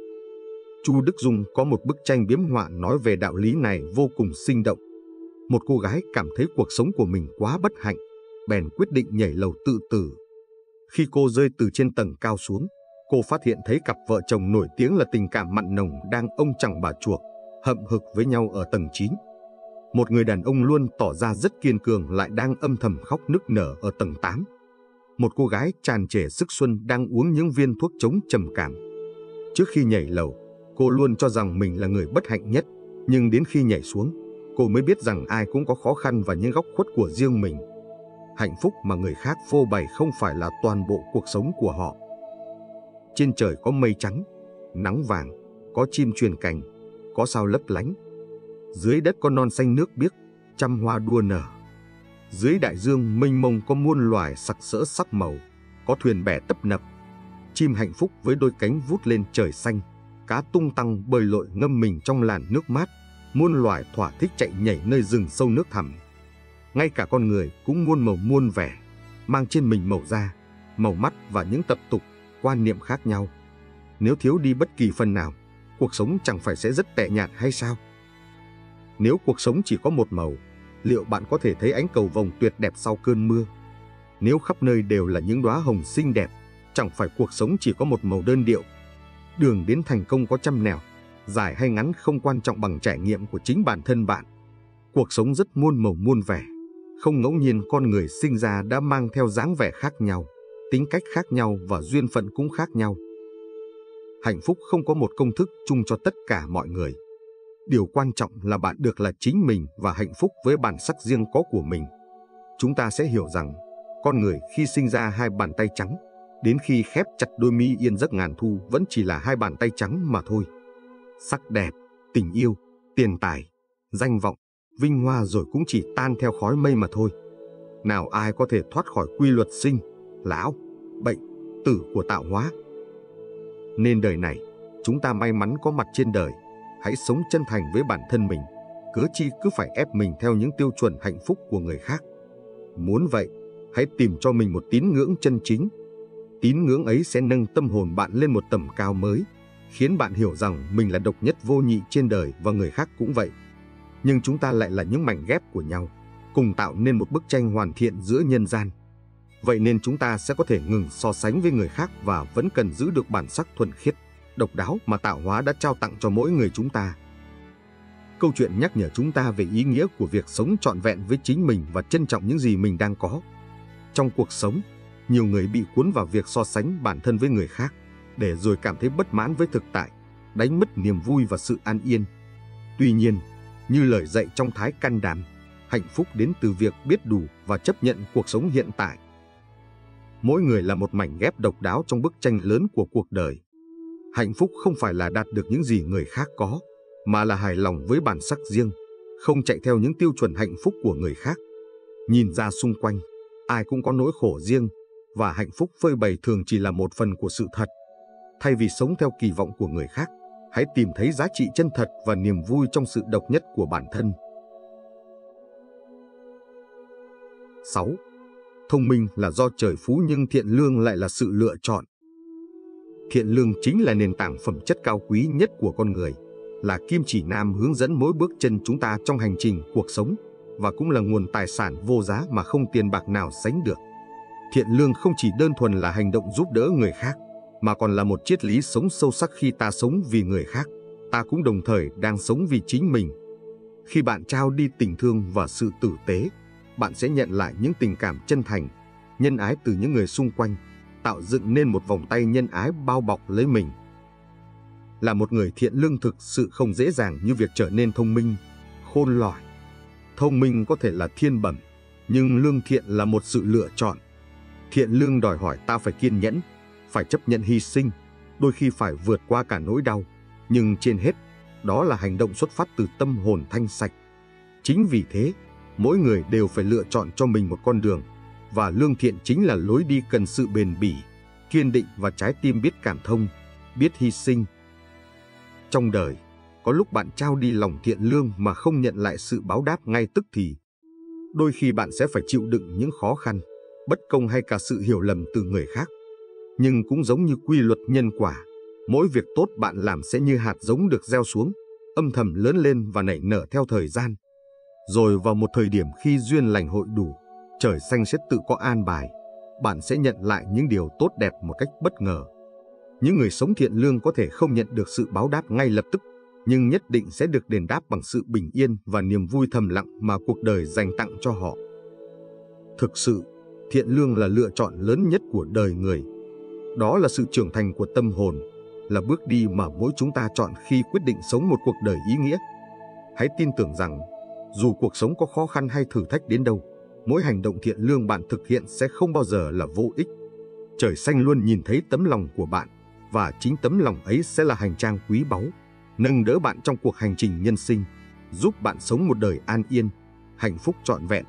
Chu Đức Dung có một bức tranh biếm họa nói về đạo lý này vô cùng sinh động. Một cô gái cảm thấy cuộc sống của mình quá bất hạnh, bèn quyết định nhảy lầu tự tử. Khi cô rơi từ trên tầng cao xuống, cô phát hiện thấy cặp vợ chồng nổi tiếng là tình cảm mặn nồng đang ông chẳng bà chuộc, hậm hực với nhau ở tầng chín. Một người đàn ông luôn tỏ ra rất kiên cường lại đang âm thầm khóc nức nở ở tầng tám. Một cô gái tràn trề sức xuân đang uống những viên thuốc chống trầm cảm. Trước khi nhảy lầu, cô luôn cho rằng mình là người bất hạnh nhất, nhưng đến khi nhảy xuống, cô mới biết rằng ai cũng có khó khăn và những góc khuất của riêng mình. Hạnh phúc mà người khác phô bày không phải là toàn bộ cuộc sống của họ. Trên trời có mây trắng, nắng vàng, có chim truyền cành, có sao lấp lánh. Dưới đất có non xanh nước biếc, trăm hoa đua nở. Dưới đại dương mênh mông có muôn loài sặc sỡ sắc màu, có thuyền bè tấp nập. Chim hạnh phúc với đôi cánh vút lên trời xanh, cá tung tăng bơi lội ngâm mình trong làn nước mát, muôn loài thỏa thích chạy nhảy nơi rừng sâu nước thẳm. Ngay cả con người cũng muôn màu muôn vẻ, mang trên mình màu da, màu mắt và những tập tục, quan niệm khác nhau. Nếu thiếu đi bất kỳ phần nào, cuộc sống chẳng phải sẽ rất tẻ nhạt hay sao? Nếu cuộc sống chỉ có một màu, liệu bạn có thể thấy ánh cầu vồng tuyệt đẹp sau cơn mưa? Nếu khắp nơi đều là những đóa hồng xinh đẹp, chẳng phải cuộc sống chỉ có một màu đơn điệu? Đường đến thành công có trăm nẻo, dài hay ngắn không quan trọng bằng trải nghiệm của chính bản thân bạn. Cuộc sống rất muôn màu muôn vẻ, không ngẫu nhiên con người sinh ra đã mang theo dáng vẻ khác nhau, tính cách khác nhau và duyên phận cũng khác nhau. Hạnh phúc không có một công thức chung cho tất cả mọi người. Điều quan trọng là bạn được là chính mình và hạnh phúc với bản sắc riêng có của mình. Chúng ta sẽ hiểu rằng, con người khi sinh ra hai bàn tay trắng, đến khi khép chặt đôi mi yên giấc ngàn thu vẫn chỉ là hai bàn tay trắng mà thôi. Sắc đẹp, tình yêu, tiền tài, danh vọng, vinh hoa rồi cũng chỉ tan theo khói mây mà thôi. Nào ai có thể thoát khỏi quy luật sinh, lão, bệnh, tử của tạo hóa. Nên đời này, chúng ta may mắn có mặt trên đời, hãy sống chân thành với bản thân mình, cớ chi cứ phải ép mình theo những tiêu chuẩn hạnh phúc của người khác. Muốn vậy, hãy tìm cho mình một tín ngưỡng chân chính. Tín ngưỡng ấy sẽ nâng tâm hồn bạn lên một tầm cao mới, khiến bạn hiểu rằng mình là độc nhất vô nhị trên đời và người khác cũng vậy. Nhưng chúng ta lại là những mảnh ghép của nhau, cùng tạo nên một bức tranh hoàn thiện giữa nhân gian. Vậy nên chúng ta sẽ có thể ngừng so sánh với người khác và vẫn cần giữ được bản sắc thuần khiết, độc đáo mà tạo hóa đã trao tặng cho mỗi người chúng ta. Câu chuyện nhắc nhở chúng ta về ý nghĩa của việc sống trọn vẹn với chính mình và trân trọng những gì mình đang có. Trong cuộc sống, nhiều người bị cuốn vào việc so sánh bản thân với người khác, để rồi cảm thấy bất mãn với thực tại, đánh mất niềm vui và sự an yên. Tuy nhiên, như lời dạy trong Thái Căn Đàm, hạnh phúc đến từ việc biết đủ và chấp nhận cuộc sống hiện tại. Mỗi người là một mảnh ghép độc đáo trong bức tranh lớn của cuộc đời. Hạnh phúc không phải là đạt được những gì người khác có, mà là hài lòng với bản sắc riêng, không chạy theo những tiêu chuẩn hạnh phúc của người khác. Nhìn ra xung quanh, ai cũng có nỗi khổ riêng, và hạnh phúc phơi bày thường chỉ là một phần của sự thật. Thay vì sống theo kỳ vọng của người khác, hãy tìm thấy giá trị chân thật và niềm vui trong sự độc nhất của bản thân. sáu. Thông minh là do trời phú nhưng thiện lương lại là sự lựa chọn. Thiện lương chính là nền tảng phẩm chất cao quý nhất của con người, là kim chỉ nam hướng dẫn mỗi bước chân chúng ta trong hành trình cuộc sống, và cũng là nguồn tài sản vô giá mà không tiền bạc nào sánh được. Thiện lương không chỉ đơn thuần là hành động giúp đỡ người khác, mà còn là một triết lý sống sâu sắc. Khi ta sống vì người khác, ta cũng đồng thời đang sống vì chính mình. Khi bạn trao đi tình thương và sự tử tế, bạn sẽ nhận lại những tình cảm chân thành, nhân ái từ những người xung quanh, tạo dựng nên một vòng tay nhân ái bao bọc lấy mình. Là một người thiện lương thực sự không dễ dàng như việc trở nên thông minh, khôn lỏi. Thông minh có thể là thiên bẩm, nhưng lương thiện là một sự lựa chọn. Thiện lương đòi hỏi ta phải kiên nhẫn, phải chấp nhận hy sinh, đôi khi phải vượt qua cả nỗi đau, nhưng trên hết, đó là hành động xuất phát từ tâm hồn thanh sạch. Chính vì thế, mỗi người đều phải lựa chọn cho mình một con đường, và lương thiện chính là lối đi cần sự bền bỉ, kiên định và trái tim biết cảm thông, biết hy sinh. Trong đời, có lúc bạn trao đi lòng thiện lương mà không nhận lại sự báo đáp ngay tức thì. Đôi khi bạn sẽ phải chịu đựng những khó khăn, bất công hay cả sự hiểu lầm từ người khác. Nhưng cũng giống như quy luật nhân quả, mỗi việc tốt bạn làm sẽ như hạt giống được gieo xuống, âm thầm lớn lên và nảy nở theo thời gian. Rồi vào một thời điểm khi duyên lành hội đủ, trời xanh sẽ tự có an bài, bạn sẽ nhận lại những điều tốt đẹp một cách bất ngờ. Những người sống thiện lương có thể không nhận được sự báo đáp ngay lập tức, nhưng nhất định sẽ được đền đáp bằng sự bình yên và niềm vui thầm lặng mà cuộc đời dành tặng cho họ. Thực sự, thiện lương là lựa chọn lớn nhất của đời người. Đó là sự trưởng thành của tâm hồn, là bước đi mà mỗi chúng ta chọn khi quyết định sống một cuộc đời ý nghĩa. Hãy tin tưởng rằng, dù cuộc sống có khó khăn hay thử thách đến đâu, mỗi hành động thiện lương bạn thực hiện sẽ không bao giờ là vô ích. Trời xanh luôn nhìn thấy tấm lòng của bạn, và chính tấm lòng ấy sẽ là hành trang quý báu, nâng đỡ bạn trong cuộc hành trình nhân sinh, giúp bạn sống một đời an yên, hạnh phúc trọn vẹn.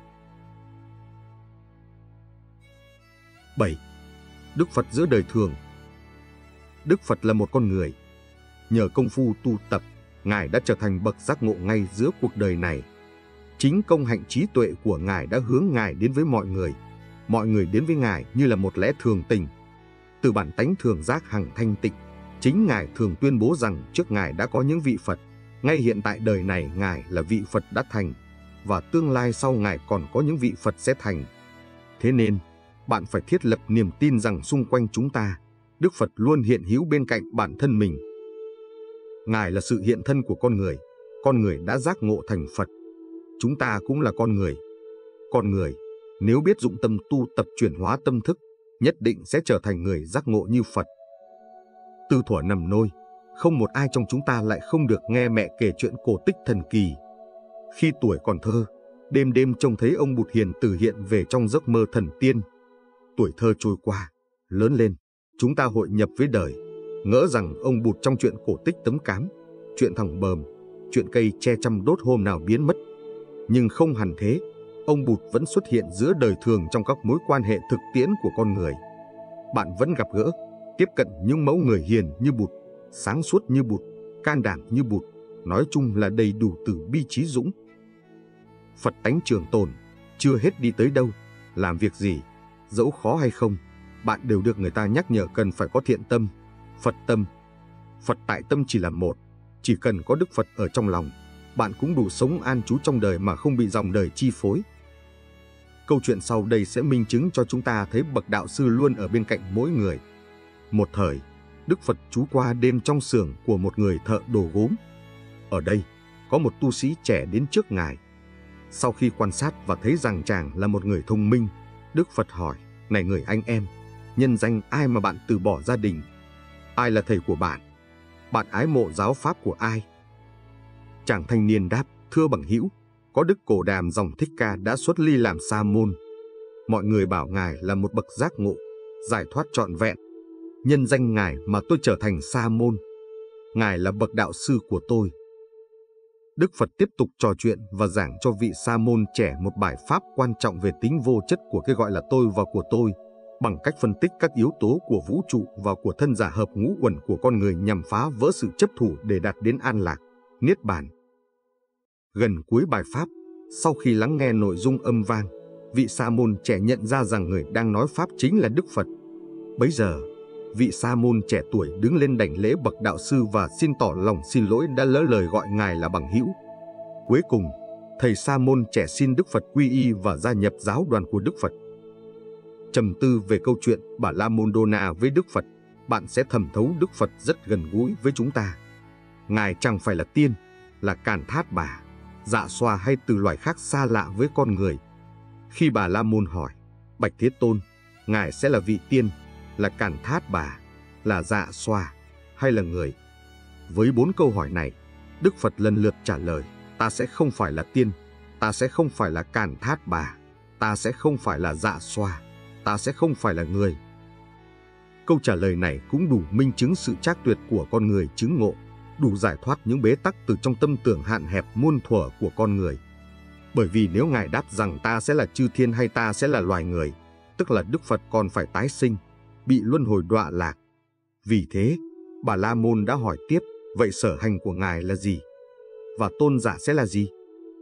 bảy. Đức Phật giữa đời thường. Đức Phật là một con người. Nhờ công phu tu tập, Ngài đã trở thành bậc giác ngộ ngay giữa cuộc đời này. Chính công hạnh trí tuệ của Ngài đã hướng Ngài đến với mọi người. Mọi người đến với Ngài như là một lẽ thường tình. Từ bản tánh thường giác hằng thanh tịnh, chính Ngài thường tuyên bố rằng trước Ngài đã có những vị Phật. Ngay hiện tại đời này Ngài là vị Phật đã thành, và tương lai sau Ngài còn có những vị Phật sẽ thành. Thế nên, bạn phải thiết lập niềm tin rằng xung quanh chúng ta, Đức Phật luôn hiện hữu bên cạnh bản thân mình. Ngài là sự hiện thân của con người, con người đã giác ngộ thành Phật. Chúng ta cũng là con người. Con người, nếu biết dụng tâm tu tập chuyển hóa tâm thức, nhất định sẽ trở thành người giác ngộ như Phật. Từ thuở nằm nôi, không một ai trong chúng ta lại không được nghe mẹ kể chuyện cổ tích thần kỳ. Khi tuổi còn thơ, đêm đêm trông thấy ông Bụt hiền từ hiện về trong giấc mơ thần tiên. Tuổi thơ trôi qua, lớn lên, chúng ta hội nhập với đời, ngỡ rằng ông Bụt trong chuyện cổ tích tấm cám, chuyện thằng bờm, chuyện cây che chăm đốt hôm nào biến mất. Nhưng không hẳn thế, ông Bụt vẫn xuất hiện giữa đời thường trong các mối quan hệ thực tiễn của con người. Bạn vẫn gặp gỡ, tiếp cận những mẫu người hiền như Bụt, sáng suốt như Bụt, can đảm như Bụt, nói chung là đầy đủ từ bi trí dũng. Phật tánh trường tồn, chưa hết đi tới đâu, làm việc gì, dẫu khó hay không, bạn đều được người ta nhắc nhở cần phải có thiện tâm, Phật tâm. Phật tại tâm chỉ là một, chỉ cần có Đức Phật ở trong lòng, bạn cũng đủ sống an trú trong đời mà không bị dòng đời chi phối. Câu chuyện sau đây sẽ minh chứng cho chúng ta thấy bậc đạo sư luôn ở bên cạnh mỗi người. Một thời, Đức Phật trú qua đêm trong xưởng của một người thợ đồ gốm. Ở đây, có một tu sĩ trẻ đến trước Ngài. Sau khi quan sát và thấy rằng chàng là một người thông minh, Đức Phật hỏi, này người anh em, nhân danh ai mà bạn từ bỏ gia đình? Ai là thầy của bạn? Bạn ái mộ giáo pháp của ai? Chàng thanh niên đáp, thưa bằng hữu, có Đức Cổ Đàm dòng Thích Ca đã xuất ly làm sa môn. Mọi người bảo Ngài là một bậc giác ngộ, giải thoát trọn vẹn. Nhân danh Ngài mà tôi trở thành sa môn. Ngài là bậc đạo sư của tôi. Đức Phật tiếp tục trò chuyện và giảng cho vị sa môn trẻ một bài pháp quan trọng về tính vô chất của cái gọi là tôi và của tôi, bằng cách phân tích các yếu tố của vũ trụ và của thân giả hợp ngũ uẩn của con người nhằm phá vỡ sự chấp thủ để đạt đến an lạc, niết bàn. Gần cuối bài pháp, sau khi lắng nghe nội dung âm vang, vị sa môn trẻ nhận ra rằng người đang nói pháp chính là Đức Phật. Bấy giờ, vị sa môn trẻ tuổi đứng lên đảnh lễ bậc đạo sư và xin tỏ lòng xin lỗi đã lỡ lời gọi Ngài là bằng hữu. Cuối cùng, thầy sa môn trẻ xin Đức Phật quy y và gia nhập giáo đoàn của Đức Phật. Trầm tư về câu chuyện Bà La Môn Đô Na với Đức Phật, bạn sẽ thẩm thấu Đức Phật rất gần gũi với chúng ta. Ngài chẳng phải là tiên, là Càn Thát Bà, Dạ Xoa hay từ loài khác xa lạ với con người. Khi Bà La Môn hỏi, bạch Thế Tôn, Ngài sẽ là vị tiên, là Càn Thát Bà, là Dạ Xoa hay là người? Với bốn câu hỏi này, Đức Phật lần lượt trả lời, ta sẽ không phải là tiên, ta sẽ không phải là Càn Thát Bà, ta sẽ không phải là Dạ Xoa, ta sẽ không phải là người. Câu trả lời này cũng đủ minh chứng sự trác tuyệt của con người chứng ngộ, đủ giải thoát những bế tắc từ trong tâm tưởng hạn hẹp muôn thuở của con người. Bởi vì nếu Ngài đáp rằng ta sẽ là chư thiên hay ta sẽ là loài người, tức là Đức Phật còn phải tái sinh, bị luân hồi đọa lạc. Vì thế, Bà La Môn đã hỏi tiếp, vậy sở hành của Ngài là gì? Và tôn giả sẽ là gì?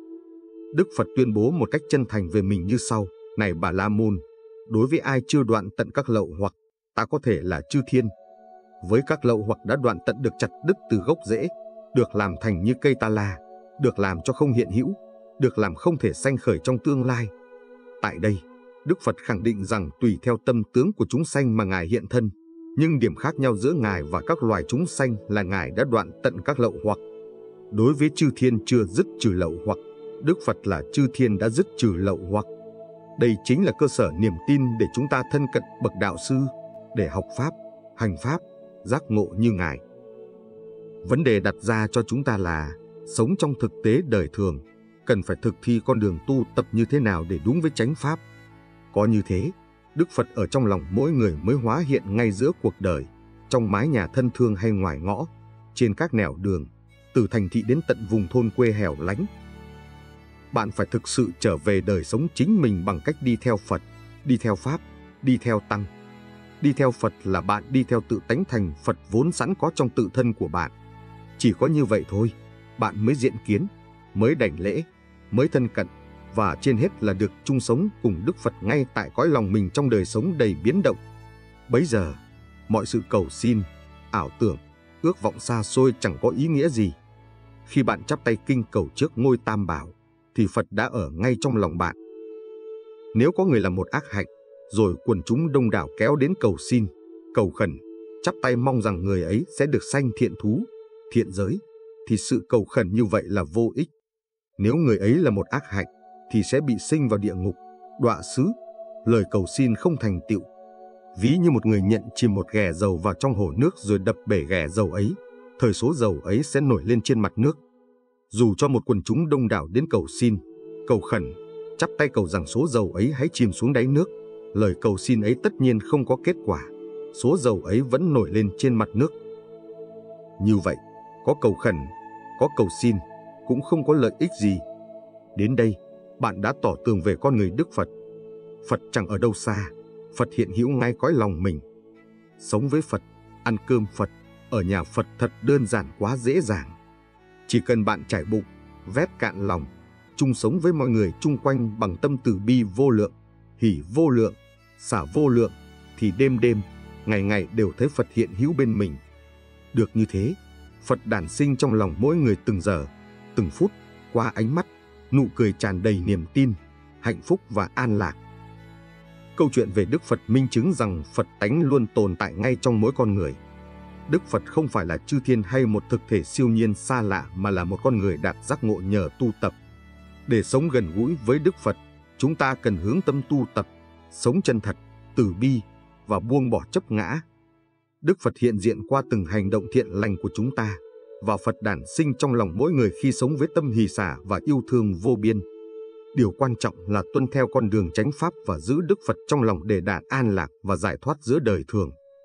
Đức Phật tuyên bố một cách chân thành về mình như sau, này Bà La Môn, đối với ai chưa đoạn tận các lậu hoặc, ta có thể là chư thiên. Với các lậu hoặc đã đoạn tận được chặt đứt từ gốc rễ, được làm thành như cây ta la, được làm cho không hiện hữu, được làm không thể sanh khởi trong tương lai. Tại đây, Đức Phật khẳng định rằng tùy theo tâm tướng của chúng sanh mà Ngài hiện thân, nhưng điểm khác nhau giữa Ngài và các loài chúng sanh là Ngài đã đoạn tận các lậu hoặc. Đối với chư thiên chưa dứt trừ lậu hoặc, Đức Phật là chư thiên đã dứt trừ lậu hoặc. Đây chính là cơ sở niềm tin để chúng ta thân cận bậc đạo sư, để học pháp, hành pháp, giác ngộ như Ngài. Vấn đề đặt ra cho chúng ta là sống trong thực tế đời thường, cần phải thực thi con đường tu tập như thế nào để đúng với chánh pháp. Có như thế, Đức Phật ở trong lòng mỗi người mới hóa hiện ngay giữa cuộc đời, trong mái nhà thân thương hay ngoài ngõ, trên các nẻo đường, từ thành thị đến tận vùng thôn quê hẻo lánh. Bạn phải thực sự trở về đời sống chính mình bằng cách đi theo Phật, đi theo Pháp, đi theo Tăng. Đi theo Phật là bạn đi theo tự tánh thành Phật vốn sẵn có trong tự thân của bạn. Chỉ có như vậy thôi, bạn mới diện kiến, mới đảnh lễ, mới thân cận, và trên hết là được chung sống cùng Đức Phật ngay tại cõi lòng mình trong đời sống đầy biến động. Bấy giờ, mọi sự cầu xin, ảo tưởng, ước vọng xa xôi chẳng có ý nghĩa gì. Khi bạn chắp tay kinh cầu trước ngôi Tam Bảo, thì Phật đã ở ngay trong lòng bạn. Nếu có người làm một ác hạnh, rồi quần chúng đông đảo kéo đến cầu xin, cầu khẩn, chắp tay mong rằng người ấy sẽ được sanh thiện thú, thiện giới, thì sự cầu khẩn như vậy là vô ích. Nếu người ấy là một ác hạnh, thì sẽ bị sinh vào địa ngục, đọa xứ, lời cầu xin không thành tựu. Ví như một người nhận chìm một ghè dầu vào trong hồ nước rồi đập bể ghè dầu ấy, thời số dầu ấy sẽ nổi lên trên mặt nước. Dù cho một quần chúng đông đảo đến cầu xin, cầu khẩn, chắp tay cầu rằng số dầu ấy hãy chìm xuống đáy nước, lời cầu xin ấy tất nhiên không có kết quả, số dầu ấy vẫn nổi lên trên mặt nước. Như vậy, có cầu khẩn, có cầu xin, cũng không có lợi ích gì. Đến đây, bạn đã tỏ tường về con người Đức Phật. Phật chẳng ở đâu xa, Phật hiện hữu ngay cõi lòng mình. Sống với Phật, ăn cơm Phật, ở nhà Phật thật đơn giản quá dễ dàng. Chỉ cần bạn trải bụng, vét cạn lòng, chung sống với mọi người chung quanh bằng tâm từ bi vô lượng, hỷ vô lượng, xả vô lượng, thì đêm đêm, ngày ngày đều thấy Phật hiện hữu bên mình. Được như thế, Phật đản sinh trong lòng mỗi người từng giờ, từng phút, qua ánh mắt, nụ cười tràn đầy niềm tin, hạnh phúc và an lạc. Câu chuyện về Đức Phật minh chứng rằng Phật tánh luôn tồn tại ngay trong mỗi con người. Đức Phật không phải là chư thiên hay một thực thể siêu nhiên xa lạ mà là một con người đạt giác ngộ nhờ tu tập. Để sống gần gũi với Đức Phật, chúng ta cần hướng tâm tu tập, sống chân thật, từ bi và buông bỏ chấp ngã. Đức Phật hiện diện qua từng hành động thiện lành của chúng ta, và Phật đản sinh trong lòng mỗi người khi sống với tâm hỷ xả và yêu thương vô biên. Điều quan trọng là tuân theo con đường chánh pháp và giữ Đức Phật trong lòng để đạt an lạc và giải thoát giữa đời thường.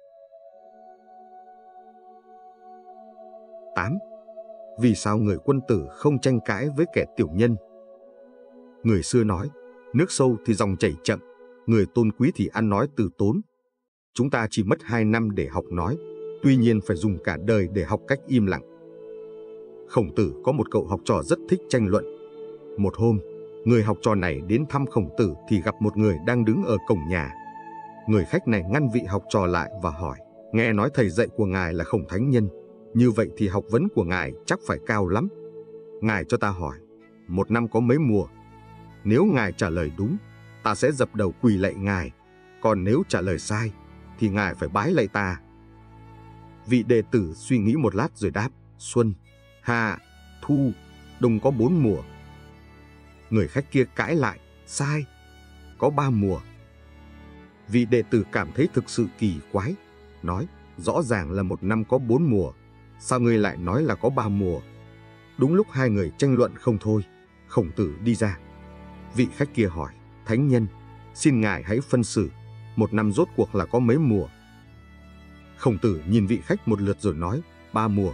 tám. Vì sao người quân tử không tranh cãi với kẻ tiểu nhân? Người xưa nói, nước sâu thì dòng chảy chậm, người tôn quý thì ăn nói từ tốn. Chúng ta chỉ mất hai năm để học nói, tuy nhiên phải dùng cả đời để học cách im lặng. Khổng Tử có một cậu học trò rất thích tranh luận. Một hôm, người học trò này đến thăm Khổng Tử thì gặp một người đang đứng ở cổng nhà. Người khách này ngăn vị học trò lại và hỏi, nghe nói thầy dạy của ngài là Khổng Thánh Nhân, như vậy thì học vấn của ngài chắc phải cao lắm. Ngài cho ta hỏi, một năm có mấy mùa? Nếu ngài trả lời đúng, ta sẽ dập đầu quỳ lạy ngài, còn nếu trả lời sai, thì ngài phải bái lạy ta. Vị đệ tử suy nghĩ một lát rồi đáp, xuân, hạ, thu, đông có bốn mùa. Người khách kia cãi lại, sai, có ba mùa. Vị đệ tử cảm thấy thực sự kỳ quái, nói, rõ ràng là một năm có bốn mùa, sao ngươi lại nói là có ba mùa? Đúng lúc hai người tranh luận không thôi, Khổng Tử đi ra. Vị khách kia hỏi, Thánh Nhân, xin ngài hãy phân xử, một năm rốt cuộc là có mấy mùa? Khổng Tử nhìn vị khách một lượt rồi nói, ba mùa.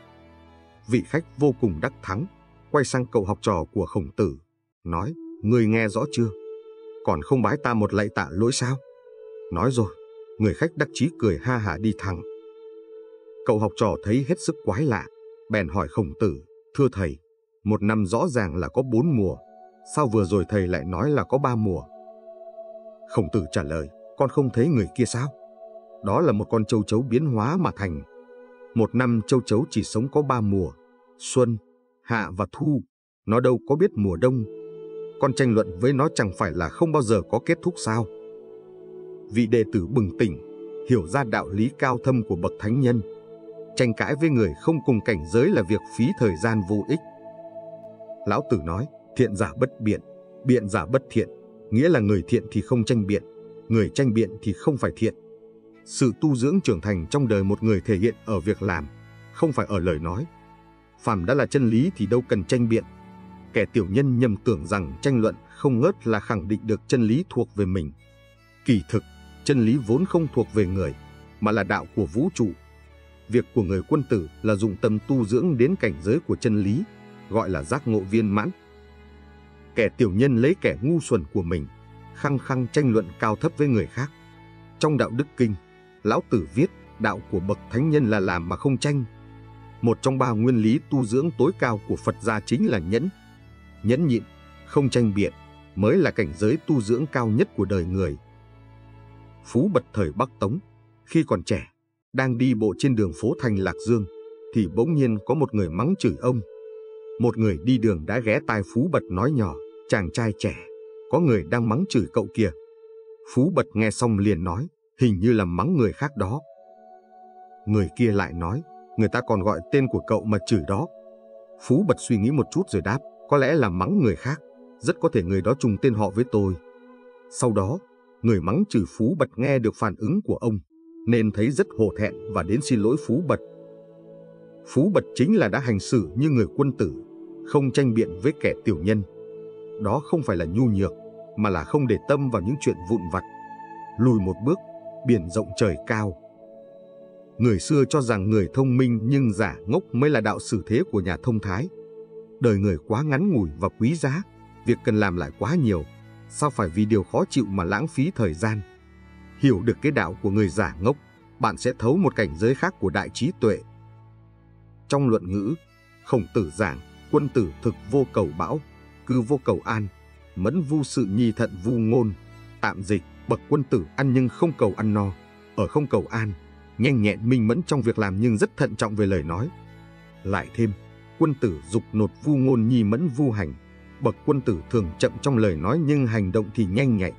Vị khách vô cùng đắc thắng, quay sang cậu học trò của Khổng Tử, nói, ngươi nghe rõ chưa? Còn không bái ta một lạy tạ lỗi sao? Nói rồi, người khách đắc chí cười ha hả đi thẳng. Cậu học trò thấy hết sức quái lạ, bèn hỏi Khổng Tử, thưa thầy, một năm rõ ràng là có bốn mùa, sao vừa rồi thầy lại nói là có ba mùa? Khổng Tử trả lời, con không thấy người kia sao? Đó là một con châu chấu biến hóa mà thành. Một năm châu chấu chỉ sống có ba mùa, xuân, hạ và thu, nó đâu có biết mùa đông. Con tranh luận với nó chẳng phải là không bao giờ có kết thúc sao? Vị đệ tử bừng tỉnh, hiểu ra đạo lý cao thâm của bậc thánh nhân. Tranh cãi với người không cùng cảnh giới là việc phí thời gian vô ích. Lão Tử nói, thiện giả bất biện, biện giả bất thiện, nghĩa là người thiện thì không tranh biện, người tranh biện thì không phải thiện. Sự tu dưỡng trưởng thành trong đời một người thể hiện ở việc làm, không phải ở lời nói. Phàm đã là chân lý thì đâu cần tranh biện. Kẻ tiểu nhân nhầm tưởng rằng tranh luận không ngớt là khẳng định được chân lý thuộc về mình. Kỳ thực, chân lý vốn không thuộc về người, mà là đạo của vũ trụ. Việc của người quân tử là dùng tâm tu dưỡng đến cảnh giới của chân lý, gọi là giác ngộ viên mãn. Kẻ tiểu nhân lấy kẻ ngu xuẩn của mình, khăng khăng tranh luận cao thấp với người khác. Trong Đạo Đức Kinh, Lão Tử viết, đạo của bậc thánh nhân là làm mà không tranh. Một trong ba nguyên lý tu dưỡng tối cao của Phật gia chính là nhẫn. Nhẫn nhịn, không tranh biện, mới là cảnh giới tu dưỡng cao nhất của đời người. Phú Bật thời Bắc Tống, khi còn trẻ, đang đi bộ trên đường phố thành Lạc Dương, thì bỗng nhiên có một người mắng chửi ông. Một người đi đường đã ghé tai Phú Bật nói nhỏ, chàng trai trẻ, có người đang mắng chửi cậu kìa. Phú Bật nghe xong liền nói, hình như là mắng người khác đó. Người kia lại nói, người ta còn gọi tên của cậu mà chửi đó. Phú Bật suy nghĩ một chút rồi đáp, có lẽ là mắng người khác, rất có thể người đó trùng tên họ với tôi. Sau đó, người mắng chửi Phú Bật nghe được phản ứng của ông, nên thấy rất hổ thẹn và đến xin lỗi Phú Bật. Phú Bật chính là đã hành xử như người quân tử, không tranh biện với kẻ tiểu nhân. Đó không phải là nhu nhược, mà là không để tâm vào những chuyện vụn vặt. Lùi một bước, biển rộng trời cao. Người xưa cho rằng người thông minh nhưng giả ngốc mới là đạo xử thế của nhà thông thái. Đời người quá ngắn ngủi và quý giá, việc cần làm lại quá nhiều, sao phải vì điều khó chịu mà lãng phí thời gian. Hiểu được cái đạo của người giả ngốc, bạn sẽ thấu một cảnh giới khác của đại trí tuệ. Trong Luận Ngữ, Khổng Tử giảng, quân tử thực vô cầu bão, cư vô cầu an, mẫn vu sự nhi thận vu ngôn. Tạm dịch, bậc quân tử ăn nhưng không cầu ăn no, ở không cầu an, nhanh nhẹn minh mẫn trong việc làm nhưng rất thận trọng về lời nói. Lại thêm, quân tử dục nột vu ngôn nhi mẫn vu hành, bậc quân tử thường chậm trong lời nói nhưng hành động thì nhanh nhạy.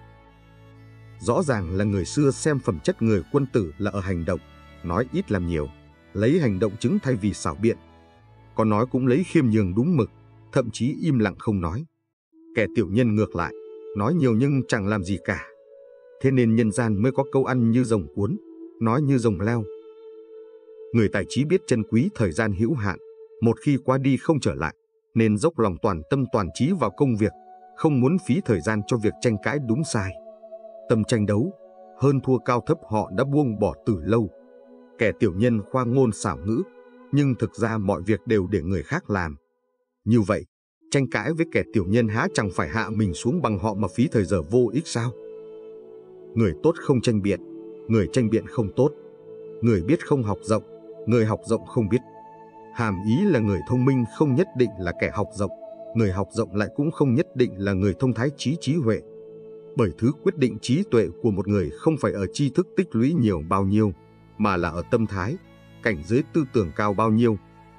Rõ ràng là người xưa xem phẩm chất người quân tử là ở hành động, nói ít làm nhiều, lấy hành động chứng thay vì xảo biện. Có nói cũng lấy khiêm nhường đúng mực, thậm chí im lặng không nói. Kẻ tiểu nhân ngược lại, nói nhiều nhưng chẳng làm gì cả. Thế nên nhân gian mới có câu ăn như rồng cuốn, nói như rồng leo. Người tài trí biết trân quý thời gian hữu hạn, một khi qua đi không trở lại, nên dốc lòng toàn tâm toàn trí vào công việc, không muốn phí thời gian cho việc tranh cãi đúng sai. Tâm tranh đấu, hơn thua cao thấp họ đã buông bỏ từ lâu. Kẻ tiểu nhân khoa ngôn xảo ngữ, nhưng thực ra mọi việc đều để người khác làm. Như vậy, tranh cãi với kẻ tiểu nhân há chẳng phải hạ mình xuống bằng họ mà phí thời giờ vô ích sao? Người tốt không tranh biện, người tranh biện không tốt. Người biết không học rộng, người học rộng không biết. Hàm ý là người thông minh không nhất định là kẻ học rộng, người học rộng lại cũng không nhất định là người thông thái trí trí huệ. Bởi thứ quyết định trí tuệ của một người không phải ở tri thức tích lũy nhiều bao nhiêu, mà là ở tâm thái, cảnh giới tư tưởng cao bao nhiêu.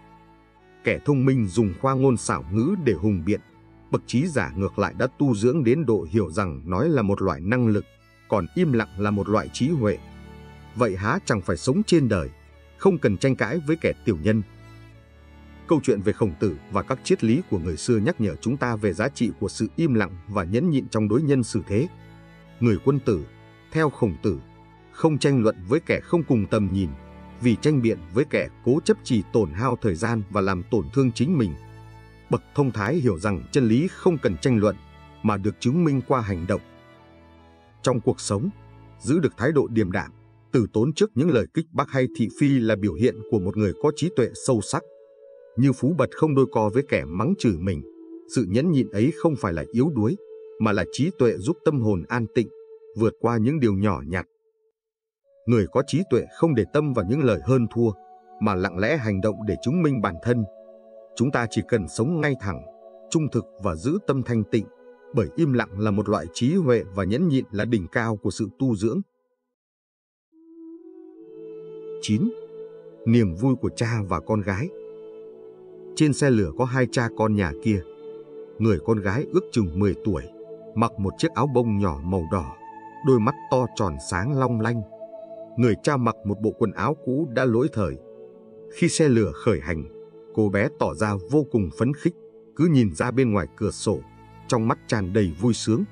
Kẻ thông minh dùng khoa ngôn xảo ngữ để hùng biện, bậc trí giả ngược lại đã tu dưỡng đến độ hiểu rằng nói là một loại năng lực, còn im lặng là một loại trí huệ. Vậy há chẳng phải sống trên đời, không cần tranh cãi với kẻ tiểu nhân. Câu chuyện về Khổng Tử và các triết lý của người xưa nhắc nhở chúng ta về giá trị của sự im lặng và nhẫn nhịn trong đối nhân xử thế. Người quân tử, theo Khổng Tử, không tranh luận với kẻ không cùng tầm nhìn, vì tranh biện với kẻ cố chấp chỉ tổn hao thời gian và làm tổn thương chính mình. Bậc thông thái hiểu rằng chân lý không cần tranh luận, mà được chứng minh qua hành động. Trong cuộc sống, giữ được thái độ điềm đạm, từ tốn trước những lời kích bác hay thị phi là biểu hiện của một người có trí tuệ sâu sắc. Như Phú Bật không đôi co với kẻ mắng chửi mình, sự nhẫn nhịn ấy không phải là yếu đuối, mà là trí tuệ giúp tâm hồn an tịnh, vượt qua những điều nhỏ nhặt. Người có trí tuệ không để tâm vào những lời hơn thua, mà lặng lẽ hành động để chứng minh bản thân. Chúng ta chỉ cần sống ngay thẳng, trung thực và giữ tâm thanh tịnh, bởi im lặng là một loại trí huệ và nhẫn nhịn là đỉnh cao của sự tu dưỡng. chín. Niềm vui của cha và con gái. Trên xe lửa có hai cha con nhà kia. Người con gái ước chừng mười tuổi, mặc một chiếc áo bông nhỏ màu đỏ, đôi mắt to tròn sáng long lanh. Người cha mặc một bộ quần áo cũ đã lỗi thời. Khi xe lửa khởi hành, cô bé tỏ ra vô cùng phấn khích, cứ nhìn ra bên ngoài cửa sổ, trong mắt tràn đầy vui sướng.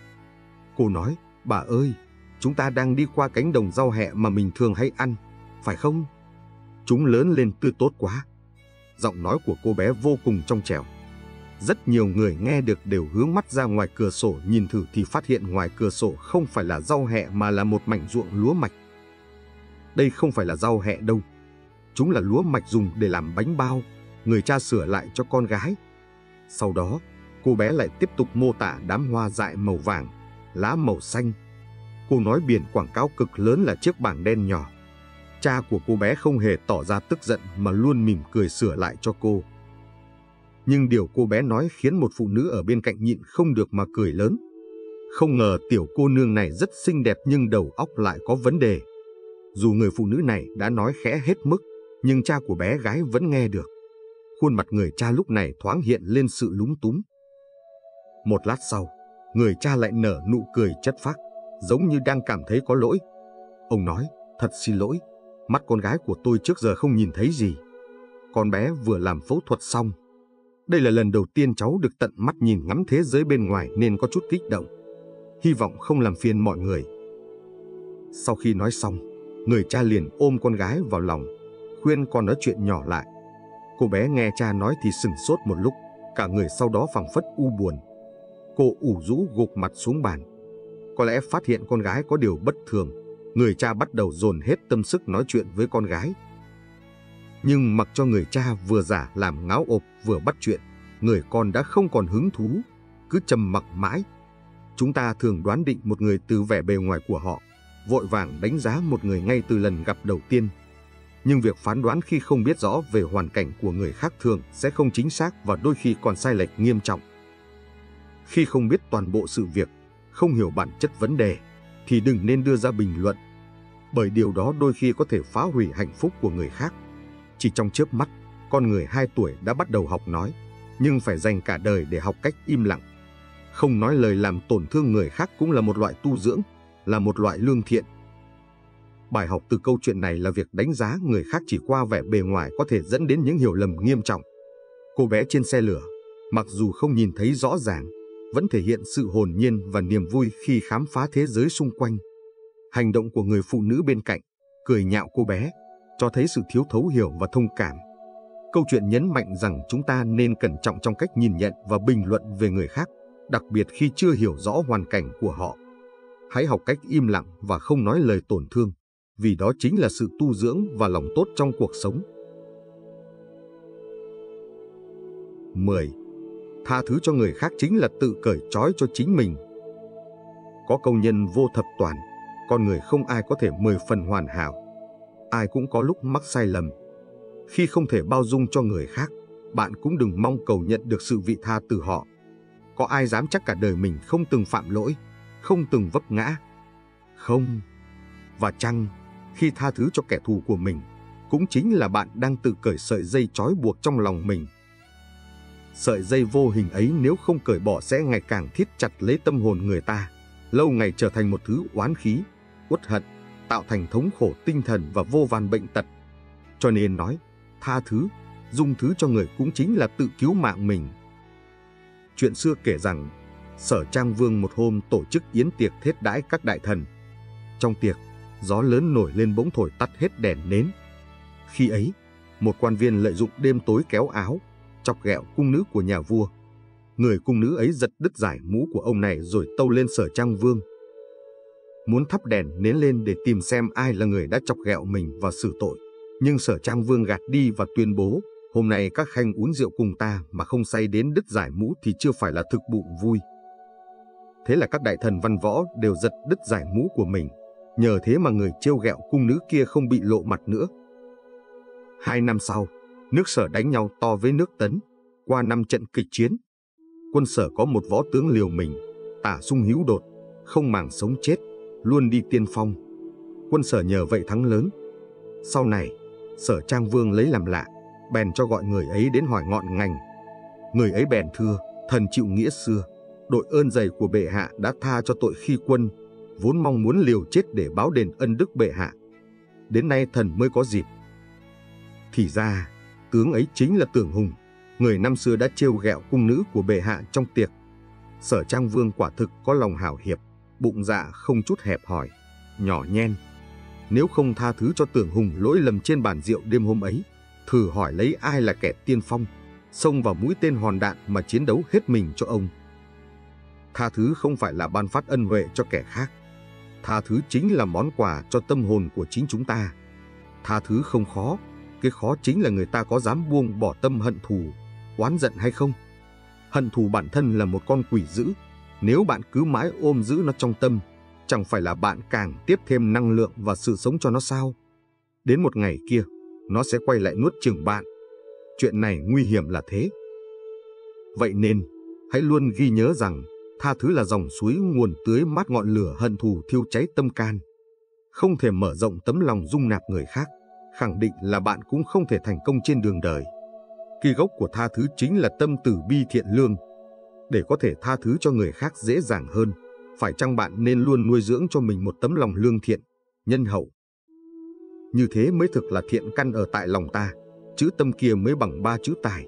Cô nói, bà ơi, chúng ta đang đi qua cánh đồng rau hẹ mà mình thường hay ăn, phải không? Chúng lớn lên tươi tốt quá. Giọng nói của cô bé vô cùng trong trẻo. Rất nhiều người nghe được đều hướng mắt ra ngoài cửa sổ nhìn thử thì phát hiện ngoài cửa sổ không phải là rau hẹ mà là một mảnh ruộng lúa mạch. Đây không phải là rau hẹ đâu. Chúng là lúa mạch dùng để làm bánh bao, người cha sửa lại cho con gái. Sau đó, cô bé lại tiếp tục mô tả đám hoa dại màu vàng, lá màu xanh. Cô nói biển quảng cáo cực lớn là chiếc bảng đen nhỏ. Cha của cô bé không hề tỏ ra tức giận mà luôn mỉm cười sửa lại cho cô. Nhưng điều cô bé nói khiến một phụ nữ ở bên cạnh nhịn không được mà cười lớn. Không ngờ tiểu cô nương này rất xinh đẹp nhưng đầu óc lại có vấn đề. Dù người phụ nữ này đã nói khẽ hết mức, nhưng cha của bé gái vẫn nghe được. Khuôn mặt người cha lúc này thoáng hiện lên sự lúng túng. Một lát sau, người cha lại nở nụ cười chất phác, giống như đang cảm thấy có lỗi. Ông nói, thật xin lỗi, mắt con gái của tôi trước giờ không nhìn thấy gì. Con bé vừa làm phẫu thuật xong. Đây là lần đầu tiên cháu được tận mắt nhìn ngắm thế giới bên ngoài nên có chút kích động. Hy vọng không làm phiền mọi người. Sau khi nói xong, người cha liền ôm con gái vào lòng, khuyên con nói chuyện nhỏ lại. Cô bé nghe cha nói thì sửng sốt một lúc, cả người sau đó phảng phất u buồn. Cô ủ rũ gục mặt xuống bàn. Có lẽ phát hiện con gái có điều bất thường, người cha bắt đầu dồn hết tâm sức nói chuyện với con gái. Nhưng mặc cho người cha vừa giả làm ngáo ộp vừa bắt chuyện, người con đã không còn hứng thú. cứ trầm mặc mãi. Chúng ta thường đoán định một người từ vẻ bề ngoài của họ, vội vàng đánh giá một người ngay từ lần gặp đầu tiên. Nhưng việc phán đoán khi không biết rõ về hoàn cảnh của người khác thường sẽ không chính xác và đôi khi còn sai lệch nghiêm trọng. Khi không biết toàn bộ sự việc, không hiểu bản chất vấn đề, thì đừng nên đưa ra bình luận, bởi điều đó đôi khi có thể phá hủy hạnh phúc của người khác. Chỉ trong chớp mắt, con người hai tuổi đã bắt đầu học nói, nhưng phải dành cả đời để học cách im lặng. Không nói lời làm tổn thương người khác cũng là một loại tu dưỡng, là một loại lương thiện. Bài học từ câu chuyện này là việc đánh giá người khác chỉ qua vẻ bề ngoài có thể dẫn đến những hiểu lầm nghiêm trọng. Cô bé trên xe lửa, mặc dù không nhìn thấy rõ ràng, vẫn thể hiện sự hồn nhiên và niềm vui khi khám phá thế giới xung quanh. Hành động của người phụ nữ bên cạnh, cười nhạo cô bé, cho thấy sự thiếu thấu hiểu và thông cảm. Câu chuyện nhấn mạnh rằng chúng ta nên cẩn trọng trong cách nhìn nhận và bình luận về người khác, đặc biệt khi chưa hiểu rõ hoàn cảnh của họ. Hãy học cách im lặng và không nói lời tổn thương, vì đó chính là sự tu dưỡng và lòng tốt trong cuộc sống. mười. Tha thứ cho người khác chính là tự cởi trói cho chính mình. Có câu nhân vô thập toàn, con người không ai có thể mười phần hoàn hảo. Ai cũng có lúc mắc sai lầm. Khi không thể bao dung cho người khác, bạn cũng đừng mong cầu nhận được sự vị tha từ họ. Có ai dám chắc cả đời mình không từng phạm lỗi, không từng vấp ngã? Không. Và chăng, khi tha thứ cho kẻ thù của mình, cũng chính là bạn đang tự cởi sợi dây trói buộc trong lòng mình. Sợi dây vô hình ấy nếu không cởi bỏ sẽ ngày càng thít chặt lấy tâm hồn người ta, lâu ngày trở thành một thứ oán khí, uất hận, tạo thành thống khổ tinh thần và vô vàn bệnh tật. Cho nên nói, tha thứ, dung thứ cho người cũng chính là tự cứu mạng mình. Chuyện xưa kể rằng, Sở Trang Vương một hôm tổ chức yến tiệc thết đãi các đại thần. Trong tiệc, gió lớn nổi lên bỗng thổi tắt hết đèn nến. Khi ấy, một quan viên lợi dụng đêm tối kéo áo, chọc ghẹo cung nữ của nhà vua. Người cung nữ ấy giật đứt dải mũ của ông này rồi tâu lên Sở Trang Vương. Muốn thắp đèn nến lên để tìm xem ai là người đã chọc ghẹo mình và xử tội. Nhưng Sở Trang Vương gạt đi và tuyên bố, hôm nay các khanh uống rượu cùng ta mà không say đến đứt dải mũ thì chưa phải là thực bụng vui. Thế là các đại thần văn võ đều giật đứt dải mũ của mình. Nhờ thế mà người trêu ghẹo cung nữ kia không bị lộ mặt nữa. Hai năm sau, nước Sở đánh nhau to với nước Tấn. Qua năm trận kịch chiến, quân Sở có một võ tướng liều mình, tả sung hữu đột, không màng sống chết, luôn đi tiên phong. Quân Sở nhờ vậy thắng lớn. Sau này, Sở Trang Vương lấy làm lạ, bèn cho gọi người ấy đến hỏi ngọn ngành. Người ấy bèn thưa, thần chịu nghĩa xưa, đội ơn dày của bệ hạ đã tha cho tội khi quân, vốn mong muốn liều chết để báo đền ân đức bệ hạ. Đến nay thần mới có dịp. Thì ra, tướng ấy chính là Tưởng Hùng, người năm xưa đã trêu ghẹo cung nữ của bệ hạ trong tiệc. Sở Trang Vương quả thực có lòng hảo hiệp, bụng dạ không chút hẹp hòi, nhỏ nhen. Nếu không tha thứ cho Tưởng Hùng lỗi lầm trên bàn rượu đêm hôm ấy, thử hỏi lấy ai là kẻ tiên phong, xông vào mũi tên hòn đạn mà chiến đấu hết mình cho ông. Tha thứ không phải là ban phát ân huệ cho kẻ khác. Tha thứ chính là món quà cho tâm hồn của chính chúng ta. Tha thứ không khó, cái khó chính là người ta có dám buông bỏ tâm hận thù, oán giận hay không. Hận thù bản thân là một con quỷ dữ, nếu bạn cứ mãi ôm giữ nó trong tâm, chẳng phải là bạn càng tiếp thêm năng lượng và sự sống cho nó sao? Đến một ngày kia, nó sẽ quay lại nuốt chửng bạn. Chuyện này nguy hiểm là thế. Vậy nên, hãy luôn ghi nhớ rằng, tha thứ là dòng suối nguồn tưới mát ngọn lửa hận thù thiêu cháy tâm can. Không thể mở rộng tấm lòng dung nạp người khác, khẳng định là bạn cũng không thể thành công trên đường đời. Cái gốc của tha thứ chính là tâm từ bi thiện lương. Để có thể tha thứ cho người khác dễ dàng hơn, phải chăng bạn nên luôn nuôi dưỡng cho mình một tấm lòng lương thiện, nhân hậu. Như thế mới thực là thiện căn ở tại lòng ta, chữ tâm kia mới bằng ba chữ tài.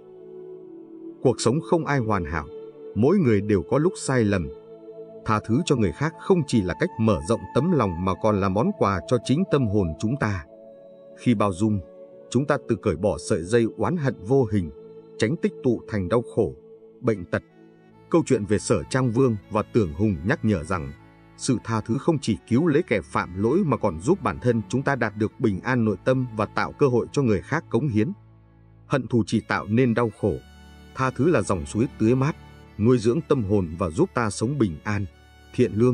Cuộc sống không ai hoàn hảo, mỗi người đều có lúc sai lầm. Tha thứ cho người khác không chỉ là cách mở rộng tấm lòng mà còn là món quà cho chính tâm hồn chúng ta. Khi bao dung, chúng ta tự cởi bỏ sợi dây oán hận vô hình, tránh tích tụ thành đau khổ, bệnh tật. Câu chuyện về Sở Trang Vương và Tưởng Hùng nhắc nhở rằng, sự tha thứ không chỉ cứu lấy kẻ phạm lỗi mà còn giúp bản thân chúng ta đạt được bình an nội tâm và tạo cơ hội cho người khác cống hiến. Hận thù chỉ tạo nên đau khổ, tha thứ là dòng suối tưới mát, nuôi dưỡng tâm hồn và giúp ta sống bình an, thiện lương.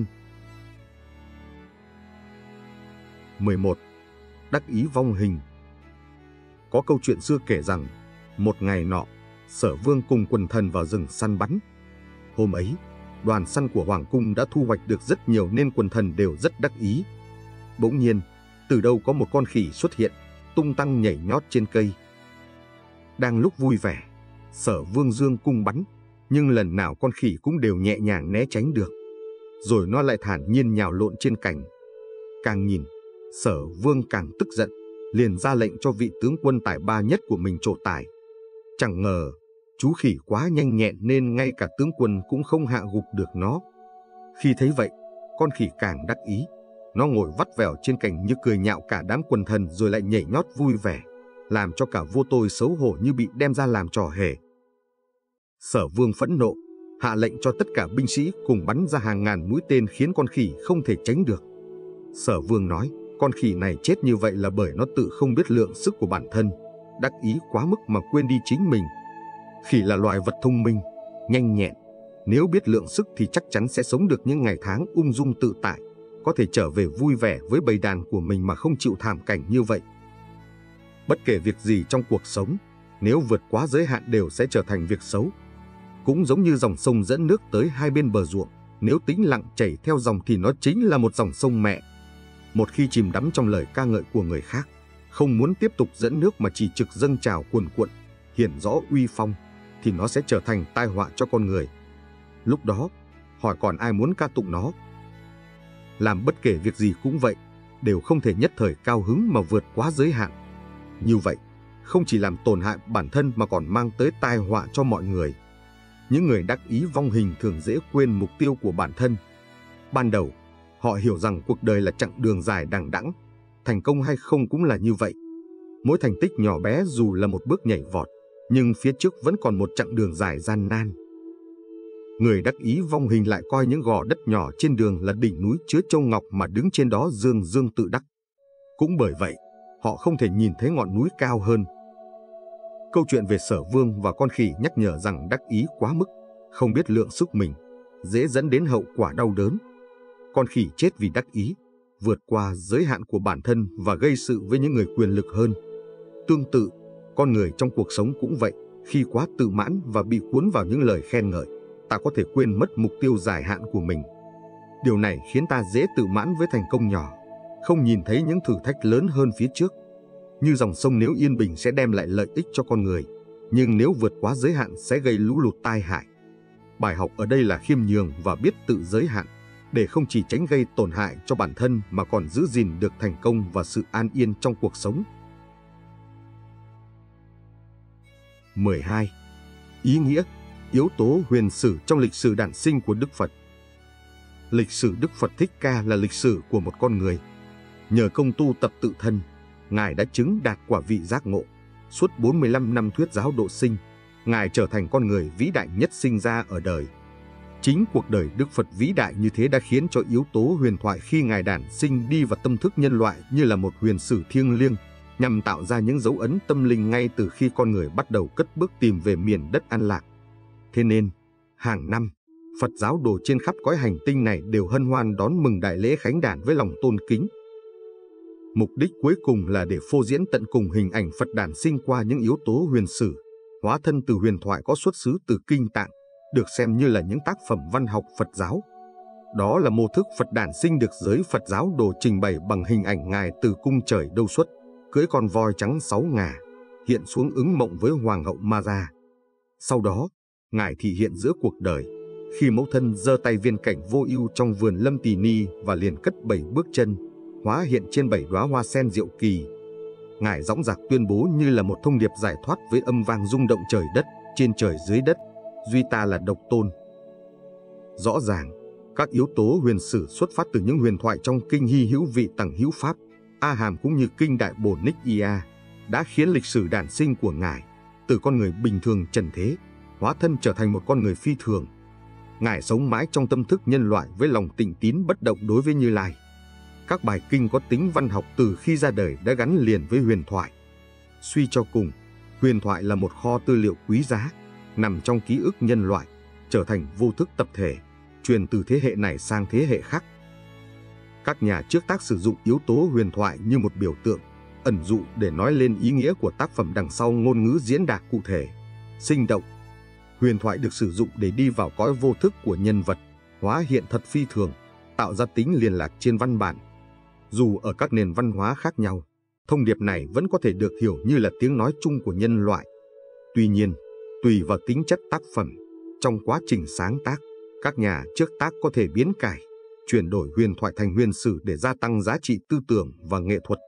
mười một. Đắc ý vong hình. Có câu chuyện xưa kể rằng, một ngày nọ, Sở Vương cùng quần thần vào rừng săn bắn. Hôm ấy, đoàn săn của Hoàng cung đã thu hoạch được rất nhiều nên quần thần đều rất đắc ý. Bỗng nhiên, từ đâu có một con khỉ xuất hiện, tung tăng nhảy nhót trên cây. Đang lúc vui vẻ, Sở Vương dương cung bắn, nhưng lần nào con khỉ cũng đều nhẹ nhàng né tránh được. Rồi nó lại thản nhiên nhào lộn trên cành. Càng nhìn, Sở Vương càng tức giận, liền ra lệnh cho vị tướng quân tài ba nhất của mình trổ tài. Chẳng ngờ, chú khỉ quá nhanh nhẹn nên ngay cả tướng quân cũng không hạ gục được nó. Khi thấy vậy, con khỉ càng đắc ý. Nó ngồi vắt vẻo trên cành như cười nhạo cả đám quần thần rồi lại nhảy nhót vui vẻ, làm cho cả vô tôi xấu hổ như bị đem ra làm trò hề. Sở Vương phẫn nộ, hạ lệnh cho tất cả binh sĩ cùng bắn ra hàng ngàn mũi tên khiến con khỉ không thể tránh được. Sở Vương nói, con khỉ này chết như vậy là bởi nó tự không biết lượng sức của bản thân, đắc ý quá mức mà quên đi chính mình. Khỉ là loài vật thông minh, nhanh nhẹn, nếu biết lượng sức thì chắc chắn sẽ sống được những ngày tháng ung dung tự tại, có thể trở về vui vẻ với bầy đàn của mình mà không chịu thảm cảnh như vậy. Bất kể việc gì trong cuộc sống, nếu vượt quá giới hạn đều sẽ trở thành việc xấu. Cũng giống như dòng sông dẫn nước tới hai bên bờ ruộng, nếu tĩnh lặng chảy theo dòng thì nó chính là một dòng sông mẹ. Một khi chìm đắm trong lời ca ngợi của người khác, không muốn tiếp tục dẫn nước mà chỉ trực dâng trào cuồn cuộn, hiển rõ uy phong, thì nó sẽ trở thành tai họa cho con người. Lúc đó, hỏi còn ai muốn ca tụng nó? Làm bất kể việc gì cũng vậy, đều không thể nhất thời cao hứng mà vượt quá giới hạn. Như vậy, không chỉ làm tổn hại bản thân mà còn mang tới tai họa cho mọi người. Những người đắc ý vong hình thường dễ quên mục tiêu của bản thân. Ban đầu, họ hiểu rằng cuộc đời là chặng đường dài đằng đẵng, thành công hay không cũng là như vậy. Mỗi thành tích nhỏ bé dù là một bước nhảy vọt, nhưng phía trước vẫn còn một chặng đường dài gian nan. Người đắc ý vong hình lại coi những gò đất nhỏ trên đường là đỉnh núi chứa châu ngọc mà đứng trên đó dương dương tự đắc. Cũng bởi vậy, họ không thể nhìn thấy ngọn núi cao hơn. Câu chuyện về Sở Vương và con khỉ nhắc nhở rằng đắc ý quá mức, không biết lượng sức mình, dễ dẫn đến hậu quả đau đớn. Con khỉ chết vì đắc ý, vượt qua giới hạn của bản thân và gây sự với những người quyền lực hơn. Tương tự, con người trong cuộc sống cũng vậy, khi quá tự mãn và bị cuốn vào những lời khen ngợi, ta có thể quên mất mục tiêu dài hạn của mình. Điều này khiến ta dễ tự mãn với thành công nhỏ, không nhìn thấy những thử thách lớn hơn phía trước. Như dòng sông nếu yên bình sẽ đem lại lợi ích cho con người, nhưng nếu vượt quá giới hạn sẽ gây lũ lụt tai hại. Bài học ở đây là khiêm nhường và biết tự giới hạn, để không chỉ tránh gây tổn hại cho bản thân mà còn giữ gìn được thành công và sự an yên trong cuộc sống. mười hai. Ý nghĩa, yếu tố huyền sử trong lịch sử đản sinh của Đức Phật. Lịch sử Đức Phật Thích Ca là lịch sử của một con người. Nhờ công tu tập tự thân, Ngài đã chứng đạt quả vị giác ngộ. Suốt bốn mươi lăm năm thuyết giáo độ sinh, Ngài trở thành con người vĩ đại nhất sinh ra ở đời. Chính cuộc đời Đức Phật vĩ đại như thế đã khiến cho yếu tố huyền thoại khi Ngài đản sinh đi vào tâm thức nhân loại như là một huyền sử thiêng liêng, nhằm tạo ra những dấu ấn tâm linh ngay từ khi con người bắt đầu cất bước tìm về miền đất an lạc. Thế nên, hàng năm, Phật giáo đồ trên khắp cõi hành tinh này đều hân hoan đón mừng đại lễ khánh đản với lòng tôn kính. Mục đích cuối cùng là để phô diễn tận cùng hình ảnh Phật đản sinh qua những yếu tố huyền sử, hóa thân từ huyền thoại có xuất xứ từ kinh tạng, được xem như là những tác phẩm văn học Phật giáo. Đó là mô thức Phật đản sinh được giới Phật giáo đồ trình bày bằng hình ảnh Ngài từ cung trời đâu xuất, cưỡi con voi trắng sáu ngà, hiện xuống ứng mộng với Hoàng hậu Ma-gia. Sau đó, Ngài thị hiện giữa cuộc đời, khi mẫu thân giơ tay viên cảnh vô ưu trong vườn Lâm Tỳ Ni và liền cất bảy bước chân, hóa hiện trên bảy đóa hoa sen diệu kỳ. Ngài dõng dạc tuyên bố như là một thông điệp giải thoát với âm vang rung động trời đất, trên trời dưới đất, duy ta là độc tôn. Rõ ràng, các yếu tố huyền sử xuất phát từ những huyền thoại trong kinh Hy Hữu Vị Tằng Hữu Pháp, A Hàm cũng như kinh Đại Bồ Ních Ia, đã khiến lịch sử đản sinh của Ngài, từ con người bình thường trần thế, hóa thân trở thành một con người phi thường. Ngài sống mãi trong tâm thức nhân loại với lòng tịnh tín bất động đối với Như Lai. Các bài kinh có tính văn học từ khi ra đời đã gắn liền với huyền thoại. Suy cho cùng, huyền thoại là một kho tư liệu quý giá, nằm trong ký ức nhân loại, trở thành vô thức tập thể, truyền từ thế hệ này sang thế hệ khác. Các nhà trước tác sử dụng yếu tố huyền thoại như một biểu tượng, ẩn dụ để nói lên ý nghĩa của tác phẩm đằng sau ngôn ngữ diễn đạt cụ thể, sinh động. Huyền thoại được sử dụng để đi vào cõi vô thức của nhân vật, hóa hiện thật phi thường, tạo ra tính liên lạc trên văn bản. Dù ở các nền văn hóa khác nhau, thông điệp này vẫn có thể được hiểu như là tiếng nói chung của nhân loại. Tuy nhiên, tùy vào tính chất tác phẩm, trong quá trình sáng tác, các nhà trước tác có thể biến cải, chuyển đổi huyền thoại thành huyền sử để gia tăng giá trị tư tưởng và nghệ thuật.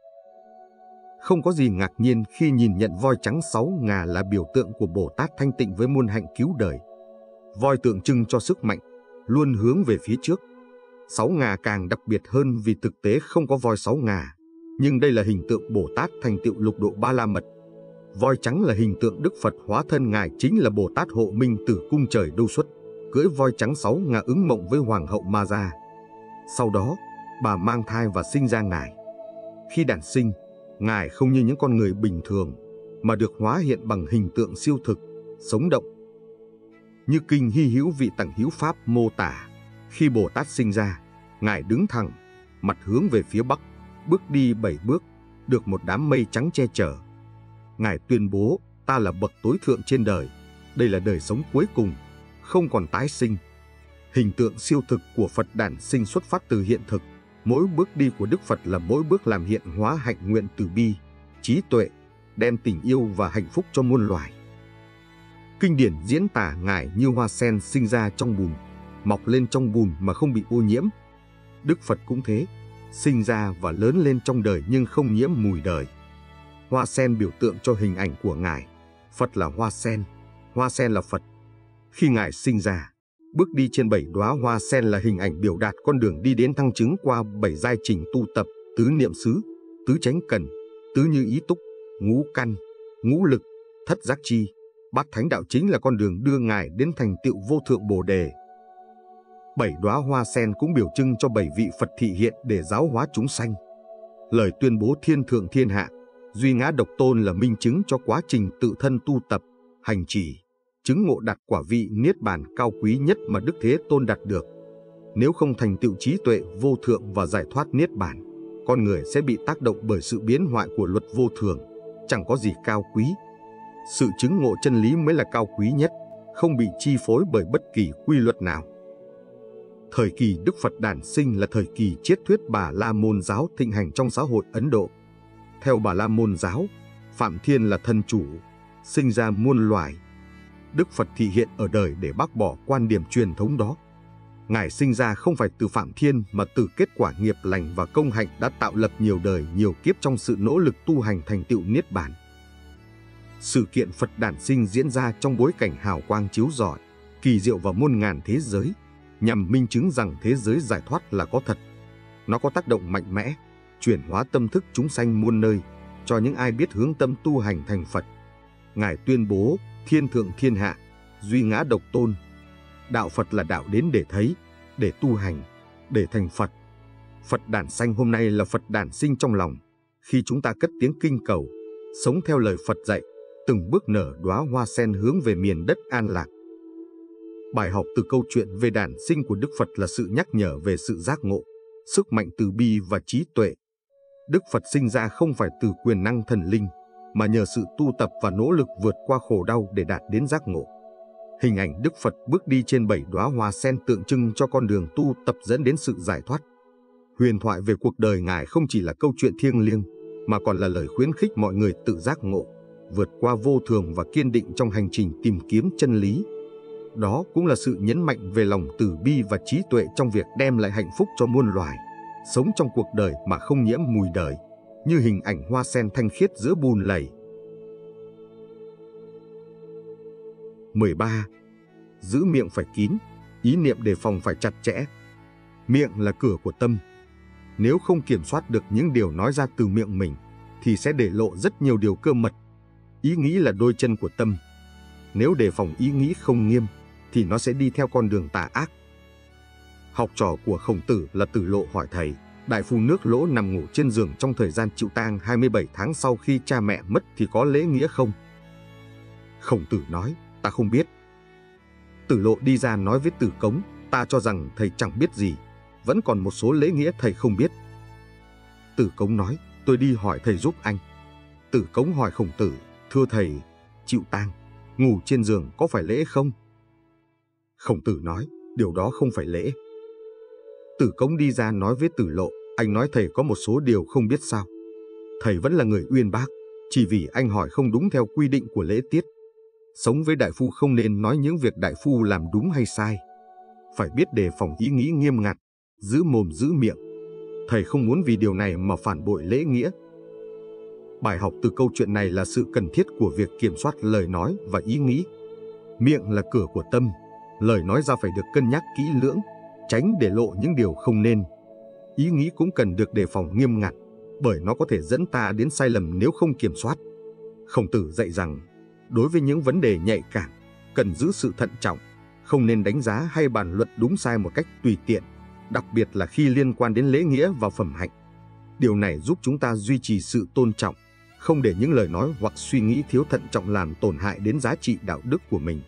Không có gì ngạc nhiên khi nhìn nhận voi trắng sáu ngà là biểu tượng của Bồ Tát thanh tịnh với muôn hạnh cứu đời. Voi tượng trưng cho sức mạnh, luôn hướng về phía trước. Sáu ngà càng đặc biệt hơn vì thực tế không có voi sáu ngà, nhưng đây là hình tượng Bồ Tát thành tựu lục độ Ba La Mật. Voi trắng là hình tượng Đức Phật hóa thân, Ngài chính là Bồ Tát hộ minh từ cung trời Đâu Xuất, cưỡi voi trắng sáu ngà ứng mộng với Hoàng hậu Ma Gia. Sau đó, bà mang thai và sinh ra Ngài. Khi đản sinh, Ngài không như những con người bình thường, mà được hóa hiện bằng hình tượng siêu thực, sống động. Như kinh Hy Hữu Vị Tẳng Hữu Pháp mô tả, khi Bồ Tát sinh ra, Ngài đứng thẳng, mặt hướng về phía Bắc, bước đi bảy bước, được một đám mây trắng che chở. Ngài tuyên bố, ta là bậc tối thượng trên đời, đây là đời sống cuối cùng, không còn tái sinh. Hình tượng siêu thực của Phật đản sinh xuất phát từ hiện thực. Mỗi bước đi của Đức Phật là mỗi bước làm hiện hóa hạnh nguyện từ bi, trí tuệ, đem tình yêu và hạnh phúc cho muôn loài. Kinh điển diễn tả Ngài như hoa sen sinh ra trong bùn, mọc lên trong bùn mà không bị ô nhiễm. Đức Phật cũng thế, sinh ra và lớn lên trong đời nhưng không nhiễm mùi đời. Hoa sen biểu tượng cho hình ảnh của Ngài. Phật là hoa sen, hoa sen là Phật. Khi Ngài sinh ra, bước đi trên bảy đóa hoa sen là hình ảnh biểu đạt con đường đi đến thăng chứng qua bảy giai trình tu tập: tứ niệm xứ, tứ chánh cần, tứ như ý túc, ngũ căn, ngũ lực, thất giác chi. Bát thánh đạo chính là con đường đưa Ngài đến thành tựu vô thượng Bồ đề. Bảy đóa hoa sen cũng biểu trưng cho bảy vị Phật thị hiện để giáo hóa chúng sanh. Lời tuyên bố thiên thượng thiên hạ, duy ngã độc tôn là minh chứng cho quá trình tự thân tu tập, hành trì, chứng ngộ đạt quả vị niết bàn cao quý nhất mà Đức Thế Tôn đạt được. Nếu không thành tựu trí tuệ vô thượng và giải thoát niết bàn, con người sẽ bị tác động bởi sự biến hoại của luật vô thường, chẳng có gì cao quý. Sự chứng ngộ chân lý mới là cao quý nhất, không bị chi phối bởi bất kỳ quy luật nào. Thời kỳ Đức Phật đản sinh là thời kỳ triết thuyết Bà La Môn giáo thịnh hành trong xã hội Ấn Độ. Theo Bà La Môn giáo, Phạm Thiên là thân chủ, sinh ra muôn loài. Đức Phật thị hiện ở đời để bác bỏ quan điểm truyền thống đó. Ngài sinh ra không phải từ Phạm Thiên mà từ kết quả nghiệp lành và công hạnh đã tạo lập nhiều đời nhiều kiếp trong sự nỗ lực tu hành thành tựu niết bàn. Sự kiện Phật đản sinh diễn ra trong bối cảnh hào quang chiếu rọi, kỳ diệu và muôn ngàn thế giới, nhằm minh chứng rằng thế giới giải thoát là có thật. Nó có tác động mạnh mẽ, chuyển hóa tâm thức chúng sanh muôn nơi, cho những ai biết hướng tâm tu hành thành Phật. Ngài tuyên bố, thiên thượng thiên hạ, duy ngã độc tôn. Đạo Phật là đạo đến để thấy, để tu hành, để thành Phật. Phật đản sanh hôm nay là Phật đản sinh trong lòng. Khi chúng ta cất tiếng kinh cầu, sống theo lời Phật dạy, từng bước nở đóa hoa sen hướng về miền đất an lạc. Bài học từ câu chuyện về đản sinh của Đức Phật là sự nhắc nhở về sự giác ngộ, sức mạnh từ bi và trí tuệ. Đức Phật sinh ra không phải từ quyền năng thần linh, mà nhờ sự tu tập và nỗ lực vượt qua khổ đau để đạt đến giác ngộ. Hình ảnh Đức Phật bước đi trên bảy đóa hoa sen tượng trưng cho con đường tu tập dẫn đến sự giải thoát. Huyền thoại về cuộc đời Ngài không chỉ là câu chuyện thiêng liêng, mà còn là lời khuyến khích mọi người tự giác ngộ, vượt qua vô thường và kiên định trong hành trình tìm kiếm chân lý. Đó cũng là sự nhấn mạnh về lòng từ bi và trí tuệ trong việc đem lại hạnh phúc cho muôn loài, sống trong cuộc đời mà không nhiễm mùi đời, như hình ảnh hoa sen thanh khiết giữa bùn lầy. mười ba. Giữ miệng phải kín, ý niệm đề phòng phải chặt chẽ. Miệng là cửa của tâm. Nếu không kiểm soát được những điều nói ra từ miệng mình, thì sẽ để lộ rất nhiều điều cơ mật. Ý nghĩ là đôi chân của tâm. Nếu đề phòng ý nghĩ không nghiêm, thì nó sẽ đi theo con đường tà ác. Học trò của Khổng Tử là Tử Lộ hỏi thầy, đại phu nước Lỗ nằm ngủ trên giường trong thời gian chịu tang hai mươi bảy tháng sau khi cha mẹ mất thì có lễ nghĩa không? Khổng Tử nói, ta không biết. Tử Lộ đi ra nói với Tử Cống, ta cho rằng thầy chẳng biết gì, vẫn còn một số lễ nghĩa thầy không biết. Tử Cống nói, tôi đi hỏi thầy giúp anh. Tử Cống hỏi Khổng Tử, thưa thầy, chịu tang, ngủ trên giường có phải lễ không? Khổng Tử nói, điều đó không phải lễ. Tử Cống đi ra nói với Tử Lộ, anh nói thầy có một số điều không biết sao? Thầy vẫn là người uyên bác, chỉ vì anh hỏi không đúng theo quy định của lễ tiết. Sống với đại phu không nên nói những việc đại phu làm đúng hay sai. Phải biết đề phòng ý nghĩ nghiêm ngặt, giữ mồm giữ miệng. Thầy không muốn vì điều này mà phản bội lễ nghĩa. Bài học từ câu chuyện này là sự cần thiết của việc kiểm soát lời nói và ý nghĩ. Miệng là cửa của tâm, lời nói ra phải được cân nhắc kỹ lưỡng, tránh để lộ những điều không nên. Ý nghĩ cũng cần được đề phòng nghiêm ngặt, bởi nó có thể dẫn ta đến sai lầm nếu không kiểm soát. Khổng Tử dạy rằng, đối với những vấn đề nhạy cảm, cần giữ sự thận trọng, không nên đánh giá hay bàn luận đúng sai một cách tùy tiện, đặc biệt là khi liên quan đến lễ nghĩa và phẩm hạnh. Điều này giúp chúng ta duy trì sự tôn trọng, không để những lời nói hoặc suy nghĩ thiếu thận trọng làm tổn hại đến giá trị đạo đức của mình.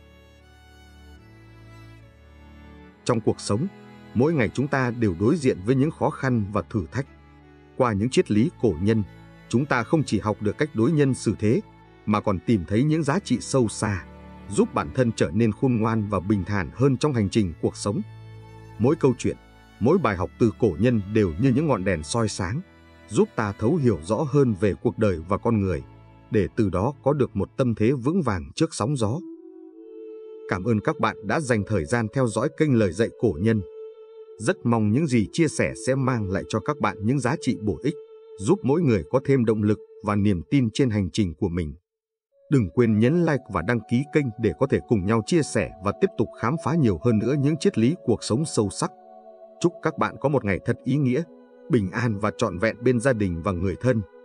Trong cuộc sống, mỗi ngày chúng ta đều đối diện với những khó khăn và thử thách. Qua những triết lý cổ nhân, chúng ta không chỉ học được cách đối nhân xử thế, mà còn tìm thấy những giá trị sâu xa, giúp bản thân trở nên khôn ngoan và bình thản hơn trong hành trình cuộc sống. Mỗi câu chuyện, mỗi bài học từ cổ nhân đều như những ngọn đèn soi sáng, giúp ta thấu hiểu rõ hơn về cuộc đời và con người, để từ đó có được một tâm thế vững vàng trước sóng gió. Cảm ơn các bạn đã dành thời gian theo dõi kênh Lời Dạy Cổ Nhân. Rất mong những gì chia sẻ sẽ mang lại cho các bạn những giá trị bổ ích, giúp mỗi người có thêm động lực và niềm tin trên hành trình của mình. Đừng quên nhấn like và đăng ký kênh để có thể cùng nhau chia sẻ và tiếp tục khám phá nhiều hơn nữa những triết lý cuộc sống sâu sắc. Chúc các bạn có một ngày thật ý nghĩa, bình an và trọn vẹn bên gia đình và người thân.